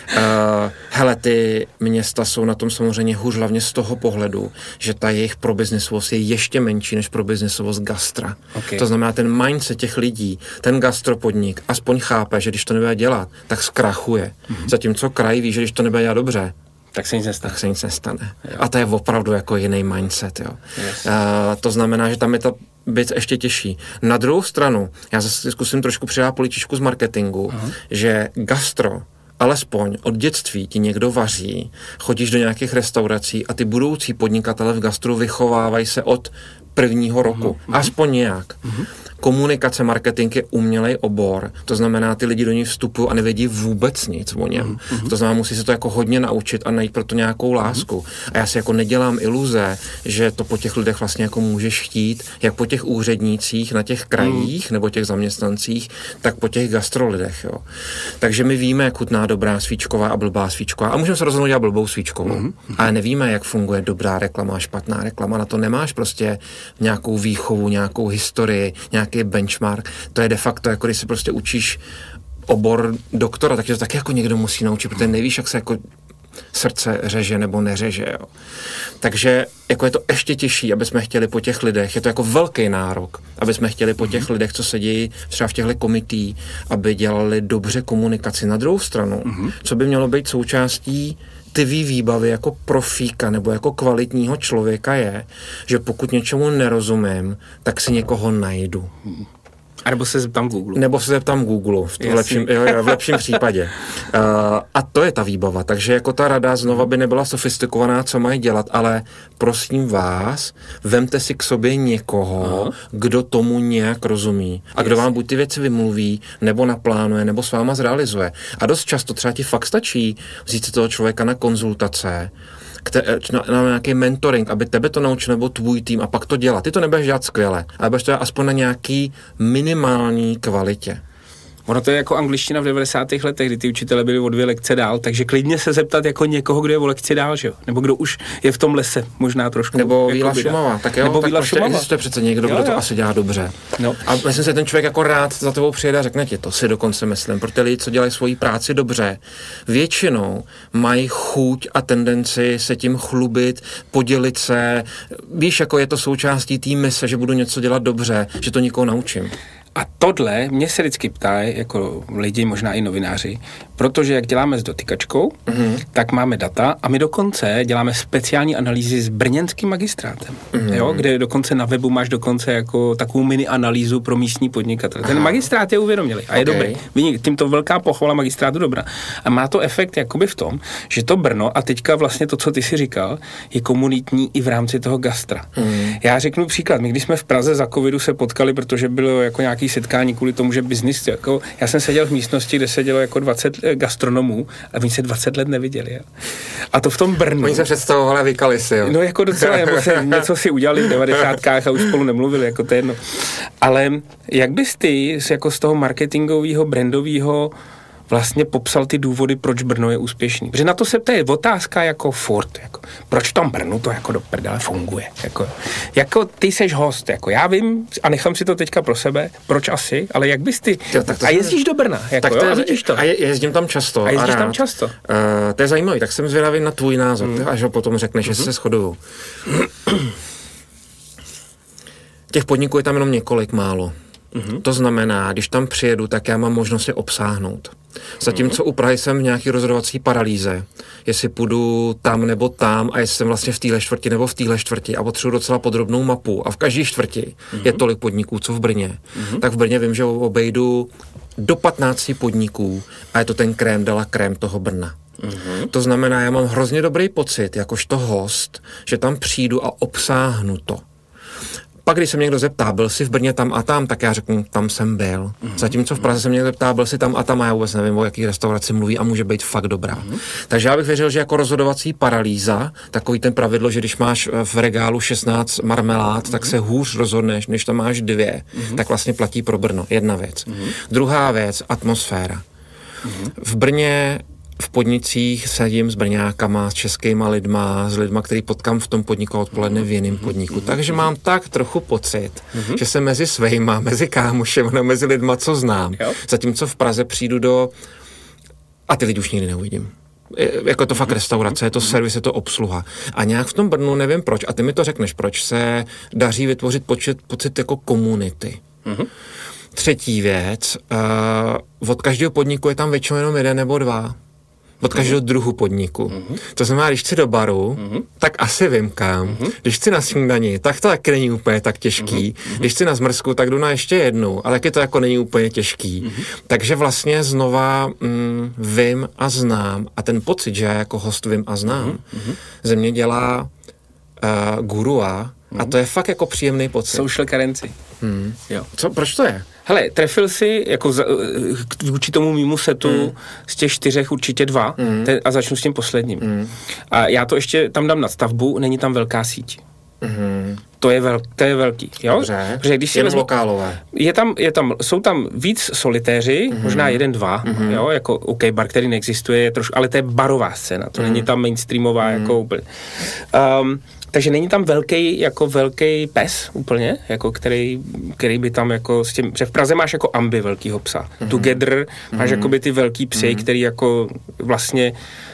Hele, ty města jsou na tom samozřejmě hůř, hlavně z toho pohledu, že ta jejich probiznisovost je ještě menší než probiznisovost gastra. Okay. To znamená, ten mindset těch lidí, ten gastropodnik aspoň chápe, že když to nebude dělat, tak zkrachuje. Zatímco kraj ví, že když to nebude dělat dobře, tak se nic nestane. A to je opravdu jako jiný mindset. Jo. Yes. To znamená, že tam je ta věc ještě těžší. Na druhou stranu, já zase zkusím trošku přidat poličičku z marketingu, že gastro alespoň od dětství ti někdo vaří, chodíš do nějakých restaurací a ty budoucí podnikatele v gastru vychovávají se od prvního roku. Aspoň nějak. Komunikace, marketing je umělej obor, to znamená, ty lidi do ní vstupují a nevědí vůbec nic o něm. To znamená, musí se to jako hodně naučit a najít pro to nějakou lásku. A já si jako nedělám iluze, že to po těch lidech vlastně jako můžeš chtít, jak po těch úřednících na těch krajích nebo těch zaměstnancích, tak po těch gastrolidech. Jo. Takže my víme, jak chutná dobrá svíčková a blbá svíčková. A můžeme se rozhodnout dělat blbou svíčkovou. Ale nevíme, jak funguje dobrá reklama a špatná reklama. Na to nemáš prostě nějakou výchovu, nějakou historii, nějaký benchmark. To je de facto, jako když se prostě učíš obor doktora, takže to taky jako někdo musí naučit, protože nevíš, jak se jako srdce řeže nebo neřeže. Jo. Takže jako je to ještě těžší, aby jsme chtěli po těch lidech, je to jako velký nárok, aby jsme chtěli po těch lidech, co sedí třeba v těchto komití, aby dělali dobře komunikaci. Na druhou stranu, co by mělo být součástí ty výbavy jako profíka nebo jako kvalitního člověka je, že pokud něčemu nerozumím, tak si někoho najdu. A nebo se zeptám Google. Nebo se zeptám Google, v lepším případě. A to je ta výbava. Takže jako ta rada znova by nebyla sofistikovaná, co mají dělat, ale prosím vás, vemte si k sobě někoho, kdo tomu nějak rozumí. A kdo vám buď ty věci vymluví, nebo naplánuje, nebo s váma zrealizuje. A dost často třeba ti fakt stačí vzít si toho člověka na konzultace, na nějaký mentoring, aby tebe to naučil nebo tvůj tým a pak to dělat. Ty to nebudeš dělat skvěle, ale budeš to dělat aspoň na nějaký minimální kvalitě. Ono to je jako angličtina v 90. letech, kdy ty učitelé byli o 2 lekce dál, takže klidně se zeptat jako někoho, kdo je o lekci dál, že jo? Nebo kdo už je v tom lese, možná trošku. Nebo Výla Šumava, tak jo, nebo tak prostě existuje přece někdo, kdo to asi dělá dobře. No. A myslím si, že ten člověk jako rád za tebou přijede a řekne ti to, si dokonce myslím, protože lidi, co dělají svoji práci dobře, většinou mají chuť a tendenci se tím chlubit, podělit se, víš, jako je to součástí té mise, že budu něco dělat dobře, že to nikoho naučím. A tohle mě se vždycky ptají, jako lidi, možná i novináři, protože jak děláme s dotykačkou, tak máme data a my dokonce děláme speciální analýzy s brněnským magistrátem, jo, kde dokonce na webu máš dokonce jako takovou mini analýzu pro místní podnikatele. Ten magistrát je uvědomili a je dobrý. Tímto velká pochvala magistrátu dobrá. A má to efekt jakoby v tom, že to Brno a teďka vlastně to, co ty si říkal, je komunitní i v rámci toho gastra. Já řeknu příklad. My když jsme v Praze za covidu se potkali, protože bylo jako nějaký setkání kvůli tomu, že biznis, jako já jsem seděl v místnosti, kde sedělo jako 20 gastronomů a oni se 20 let neviděli. Jo. A to v tom Brnu. Oni se představovali a vykali si, jo. No jako docela, nebo se něco si udělali v 90kách a už spolu nemluvili, jako to je jedno. Ale jak bys ty jako z toho marketingového, brandového vlastně popsal ty důvody, proč Brno je úspěšný. Protože na to se ptá otázka jako furt, jako, proč v tom Brnu to jako do prdele funguje. Jako ty seš host, jako já vím a nechám si to teďka pro sebe, proč asi, ale jak bys ty... A jezdíš do Brna, jako, tak to a vidíš to. A jezdím tam často. A jezdíš tam často. To je zajímavý, tak jsem zvědavý na tvůj názor, až ho potom řekneš, že se shoduju. Těch podniků je tam jenom několik málo. To znamená, když tam přijedu, tak já mám možnost je obsáhnout. Zatímco u Prahy jsem v nějaký rozhodovací paralýze, jestli půjdu tam nebo tam a jestli jsem vlastně v téhle čtvrti nebo v téhle čtvrti a potřebuji docela podrobnou mapu a v každé čtvrti je tolik podniků, co v Brně. Tak v Brně vím, že obejdu do 15 podniků a je to ten krém de la krém toho Brna. To znamená, já mám hrozně dobrý pocit, jakožto host, že tam přijdu a obsáhnu to. Pak, když se mě někdo zeptá, byl jsi v Brně tam a tam, tak já řeknu, tam jsem byl. Zatímco v Praze se mě zeptá, byl jsi tam a tam a já vůbec nevím, o jaký restauraci mluví a může být fakt dobrá. Takže já bych věřil, že jako rozhodovací paralýza, takový ten pravidlo, že když máš v regálu 16 marmelád, tak se hůř rozhodneš, než tam máš 2, tak vlastně platí pro Brno. Jedna věc. Druhá věc, atmosféra. V Brně v podnicích sedím s Brňákama, s českýma lidma, s lidma, který potkám v tom podniku odpoledne v jiném podniku. Takže mám tak trochu pocit, že jsem mezi svejma, mezi kámošem, mezi lidma, co znám. Zatímco v Praze přijdu do... A ty lidi už nikdy neuvidím. Jako to fakt restaurace, je to servis, je to obsluha. A nějak v tom Brnu nevím proč, a ty mi to řekneš, proč se daří vytvořit pocit jako komunity. Třetí věc, od každého podniku je tam většinou jenom 1 nebo 2. Od každého druhu podniku. To znamená, když chci do baru, tak asi vím kam. Když chci na snídani, tak to taky není úplně tak těžký. Když chci na zmrzku, tak jdu na ještě jednu, ale taky to jako není úplně těžký. Takže vlastně znova vím a znám. A ten pocit, že já jako host vím a znám, ze mě dělá gurua a to je fakt jako příjemný pocit. Social currency. Jo. Proč to je? Hele, trefil si jako vůči tomu mýmu setu z těch 4 určitě 2 a začnu s tím posledním. A já to ještě tam dám nadstavbu, není tam velká síť. To je velký. Jo? Dobře, protože když si jen lokálové. Jsou tam víc solitéři, možná 1, 2, jo? Jako OK bar, který neexistuje, ale to je barová scéna, to není tam mainstreamová jako úplně. Takže není tam velký pes úplně, jako který by tam jako s tím, že v Praze máš jako ambi velkýho psa. Together máš jakoby ty velký psy, který jako vlastně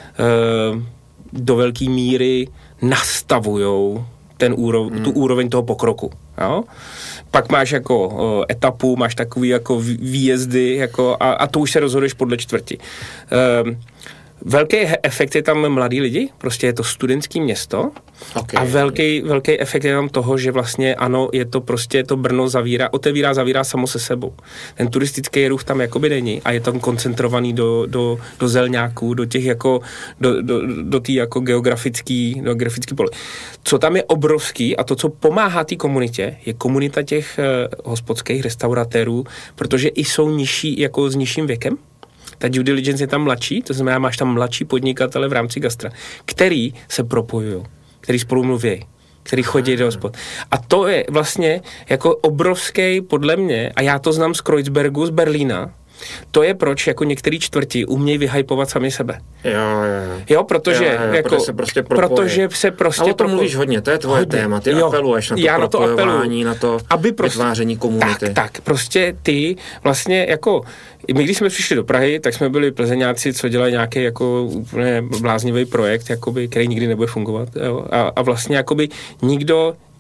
do velké míry nastavujou tu úroveň toho pokroku. Jo? Pak máš jako etapu, máš takový jako výjezdy jako, a to už se rozhoduješ podle čtvrti. Velký efekt je tam mladí lidi, prostě je to studentský město a velký efekt je tam toho, že vlastně ano, je to prostě to Brno zavírá samo se sebou. Ten turistický ruch tam jakoby není a je tam koncentrovaný do zelňáků, do těch jako do té jako geografický pole. Co tam je obrovský a to, co pomáhá té komunitě, je komunita těch hospodských restauratérů, protože i jsou nižší, jako s nižším věkem. Ta due diligence je tam mladší, to znamená, máš tam mladší podnikatele v rámci gastra, který se propojují, který spolu mluví, který chodí do hospod. A to je vlastně jako obrovský, podle mě, a já to znám z Kreuzbergu, z Berlína, to je proč jako některý čtvrti umějí vyhypovat sami sebe. Jo, protože protože se prostě ale o tom mluvíš hodně, to je tvoje téma, ty apeluješ na to propojování, na to vytváření komunity. Tak, prostě ty vlastně jako, my když jsme přišli do Prahy, tak jsme byli plzeňáci, co dělají nějaký jako úplně bláznivý projekt, jakoby, který nikdy nebude fungovat. Jo? A vlastně jakoby nikdo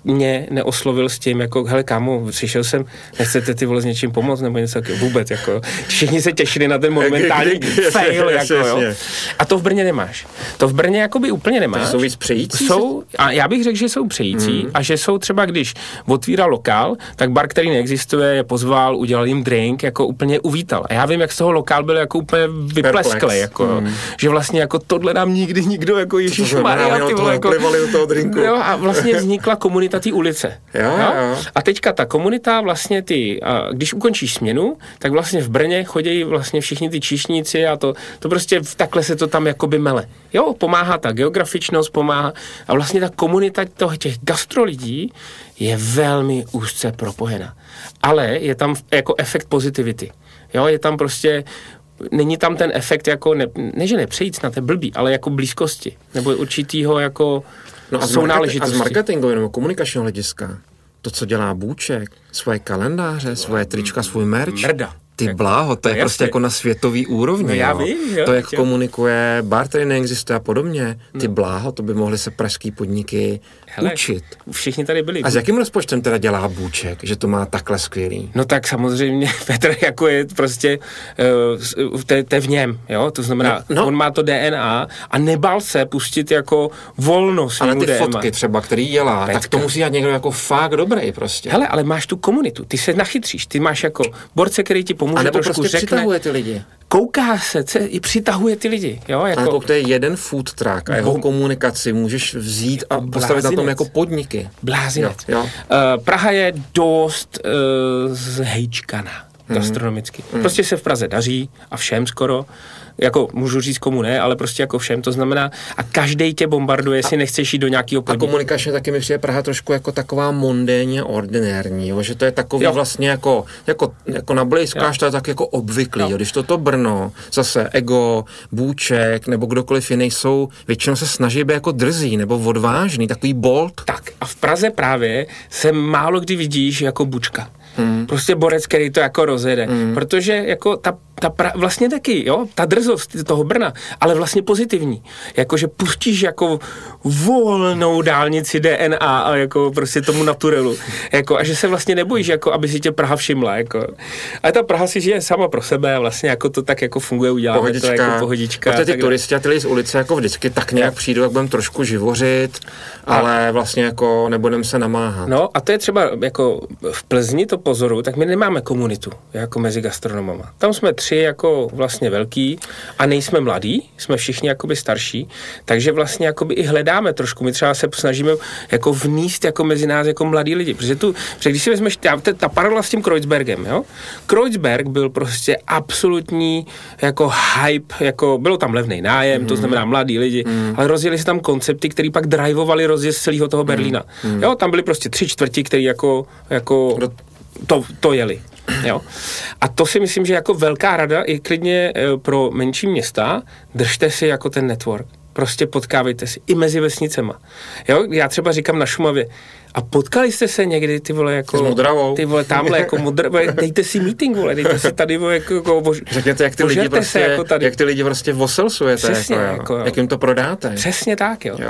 mě neoslovil s tím, jako, hele kámo, přišel jsem, nechcete ty vole s něčím pomoct, nebo něco takového, vůbec, jako, všichni se těšili na ten momentální fail, jako, jo. A to v Brně nemáš. To v Brně jakoby úplně nemáš. To jsou víc přející? A já bych řekl, že jsou přející a že jsou třeba, když otvíral lokál, tak bar, který neexistuje, je pozval, udělal jim drink, jako úplně uvítal. A já vím, jak z toho lokál byl jako úplně vyplesklej, jako, že vlastně jako tohle nám nikdy nikdo, jako ježišmarja, ty vole, jako, jo, a vlastně vznikla komunita té ulice. Jo. A teďka ta komunita vlastně když ukončíš směnu, tak vlastně v Brně chodí vlastně všichni ty číšníci a to prostě takhle se to tam jakoby mele. Jo, pomáhá ta geografičnost, pomáhá a vlastně ta komunita těch gastrolidí je velmi úzce propojená. Ale je tam jako efekt pozitivity. Jo, je tam prostě není tam ten efekt jako, ne že nepřejít snad, je blbý, ale jako blízkosti, nebo určitýho jako sounáležitosti. A z marketingového nebo komunikačního hlediska, to, co dělá Bůček, svoje kalendáře, svoje trička, svůj merch, Mrda. Ty bláho, to je prostě jako na světový úrovni. No já vím, jo. To, jak komunikuje bar, který neexistuje a podobně. Ty bláho, to by mohly se pražský podniky učit. Všichni tady byli. A s jakým rozpočtem teda dělá Bůček, že to má takhle skvělý? No tak samozřejmě Petr jako je prostě to je v něm, jo? To znamená, on má to DNA a nebál se pustit jako volno svýmu Ale ty DNA. fotky třeba, který dělá, tak to musí dělat někdo jako fakt dobrý prostě. Hele, ale máš tu komunitu, ty se nachytříš, ty máš jako borce, který ti pomůže. A nebo trošku prostě řekne, přitahuje ty lidi. Kouká se i přitahuje ty lidi. Jo, jako, ale to je jeden food truck a jeho komunikaci můžeš vzít a postavit na tom jako podniky. Blázinec. Jo. Praha je dost zhejčkaná gastronomicky. Prostě se v Praze daří a všem skoro. Jako můžu říct komu ne, ale prostě jako všem, to znamená a každej tě bombarduje, jestli nechceš jít do nějakého podniku. A komunikačně taky mi přijde Praha trošku jako taková mondénně ordinární, jo? Že to je takový vlastně jako na blízkáš, to je tak jako obvyklý, jo? Když to Brno, zase Ego, Bůček nebo kdokoliv jiný jsou, většinou se snaží být jako drzí nebo odvážný, takový bold. Tak a v Praze právě se málo kdy vidíš jako Bučka. Prostě borec, který to jako rozjede. Protože jako vlastně taky, jo, ta drzost toho Brna, ale vlastně pozitivní. Jakože pustíš jako volnou dálnici DNA a jako prostě tomu naturelu. Jako, a že se vlastně nebojíš, jako aby si tě Praha všimla. Jako. A ta Praha si žije sama pro sebe a vlastně jako to tak jako funguje, uděláme pohodička, to jako pohodička. Protože ty turisti a ty lidi z ulice jako vždycky tak nějak přijdou, jak budeme trošku živořit, ale vlastně jako nebudeme se namáhat. No a to je třeba jako v Plzni to pozoru, tak my nemáme komunitu jako mezi gastronomama. Tam jsme 3 jako vlastně velký a nejsme mladí, jsme všichni jakoby starší, takže vlastně jakoby i hledáme trošku, my třeba se snažíme jako vníst jako mezi nás jako mladí lidi, protože když si vezmeš ta paralela s tím Kreuzbergem, jo? Kreuzberg byl prostě absolutní jako hype, jako bylo tam levný nájem, to znamená mladí lidi, ale rozjeli se tam koncepty, které pak drivovali rozjezd celého toho Berlína. Jo, tam byly prostě 3/4, který jako to jeli. Jo. A to si myslím, že jako velká rada i klidně pro menší města, držte si jako ten network. Prostě potkávejte si i mezi vesnicema. Jo, já třeba říkám na Šumavě, a potkali jste se někdy, ty vole, jako... S Modravou. Ty vole, tamhle, jako dejte si meeting, vole, dejte si tady, vole, jako... Řekněte, jak ty lidi prostě, jako tady. Jak ty lidi prostě oselsujete, přesně, jako jak jim to prodáte. Přesně tak, jo.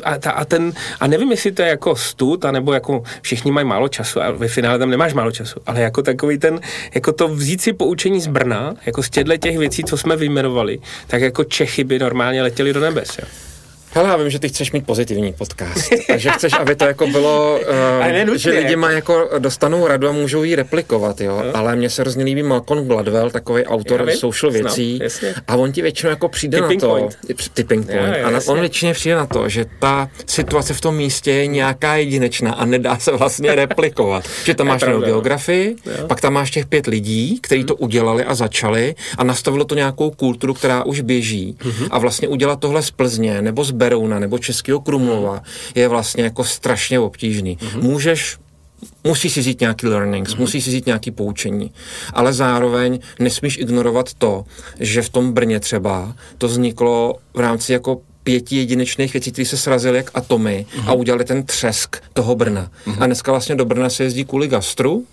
A nevím, jestli to je jako stud, anebo jako všichni mají málo času a ve finále tam nemáš málo času, ale jako takový jako to vzít si poučení z Brna, jako z těch věcí, co jsme vyjmenovali, tak jako Čechy by normálně letěli do nebes, jo. Hele, já vím, že ty chceš mít pozitivní podcast, takže chceš, aby to jako bylo, že lidi jako dostanou radu a můžou ji replikovat, jo. Ale mně se hrozně líbí Malcolm Gladwell, takový autor social věcí, a on ti většinou jako přijde tipping na to, point. Tipping point, on většině přijde na to, že ta situace v tom místě je nějaká jedinečná a nedá se vlastně replikovat. Že tam máš jenom geografii, pak tam máš těch 5 lidí, kteří to udělali a začali a nastavilo to nějakou kulturu, která už běží a vlastně udělat tohle z Plzně nebo z Berouna nebo Českého Krumlova je vlastně jako strašně obtížný. Musíš si vzít nějaký learnings, musíš si vzít nějaký poučení, ale zároveň nesmíš ignorovat to, že v tom Brně třeba to vzniklo v rámci jako 5 jedinečných věcí, které se srazily jak atomy a udělali ten třesk toho Brna. A dneska vlastně do Brna se jezdí kvůli gastru.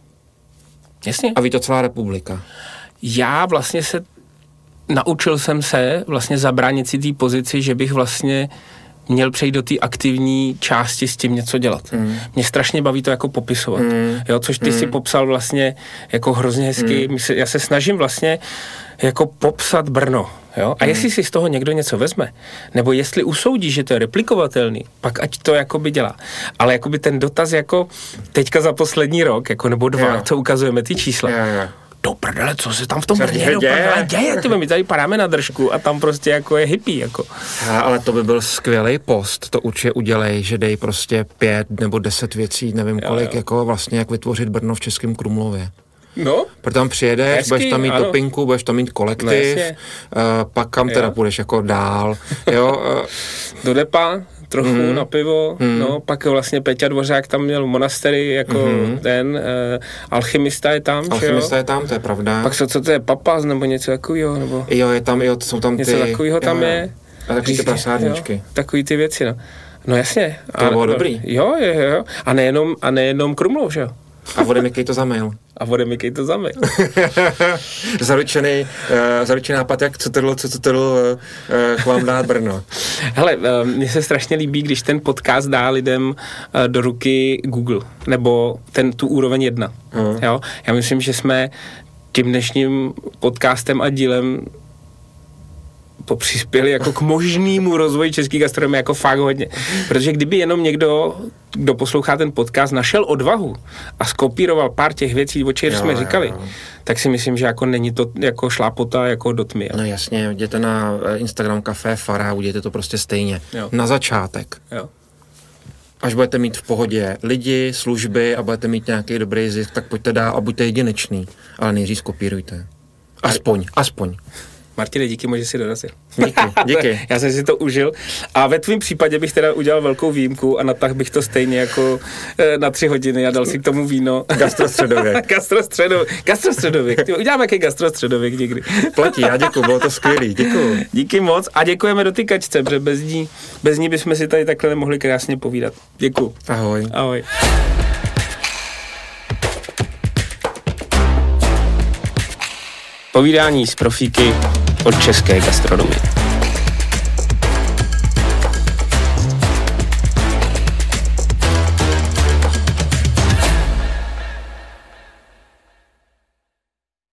Jasně. A ví to celá republika. Já vlastně naučil jsem se vlastně zabránit si té pozici, že bych vlastně měl přejít do té aktivní části s tím něco dělat. Mě strašně baví to jako popisovat. Jo, což ty si popsal vlastně jako hrozně hezky. Já se snažím vlastně jako popsat Brno. Jo? A jestli si z toho někdo něco vezme, nebo jestli usoudí, že to je replikovatelný, pak ať to jakoby dělá. Ale jakoby ten dotaz jako teďka za poslední rok, jako nebo 2, co ukazujeme ty čísla. Do prdele, co se tam v tom Brně děje? My tady padáme na držku a tam prostě jako je hippie. Jako. Ale to by byl skvělý post, to určitě udělej, že dej prostě 5 nebo 10 věcí, nevím kolik, jako vlastně jak vytvořit Brno v Českém Krumlově. No. Protože tam přijedeš, hezky, budeš tam mít topinku, budeš tam mít kolektiv, pak kam teda půjdeš jako dál, jo. Do depa, trochu na pivo, no, pak vlastně Peťa Dvořák tam měl monastery, jako ten alchymista je tam, Alchymista je tam, to je pravda. Pak co to je, Papas, nebo něco takového, nebo... Jo, je tam, jsou tam něco takového tam je. A takový ty prasárničky. Takový ty věci, no. No jasně. To bylo dobrý. Jo. A nejenom Krumlov, že jo. A odemykej to za mail. Zaručený nápad, jak co k vám dát Brno. Hele, mně se strašně líbí, když ten podcast dá lidem do ruky Google, nebo tu úroveň 1. Jo? Já myslím, že jsme tím dnešním podcastem a dílem přispěli jako k možnému rozvoji české gastronomie jako fakt hodně. Protože kdyby jenom někdo, kdo poslouchá ten podcast, našel odvahu a skopíroval pár těch věcí, o čem jsme říkali, tak si myslím, že jako není to jako šlápota jako do tmy. No jasně, jděte na Instagram Café Fara, udějte to prostě stejně. Jo. Na začátek. Jo. Až budete mít v pohodě lidi, služby a budete mít nějaký dobrý zisk, tak pojďte dál a buďte jedinečný. Ale nejdřív skopírujte. Aspoň. Martine, díky moc, že jsi dorazil. Díky. Já jsem si to užil. A ve tvým případě bych teda udělal velkou výjimku a natáhl bych to stejně jako na 3 hodiny a dal si k tomu víno. Gastrostředověk. Uděláme jaký gastrostředověk někdy. Platí, já děkuju, bylo to skvělý, děkuju. Díky moc a děkujeme dotykačce, protože bez ní bychom si tady takhle nemohli krásně povídat. Děkuju. Ahoj. Povídání z profíky od české gastronomie.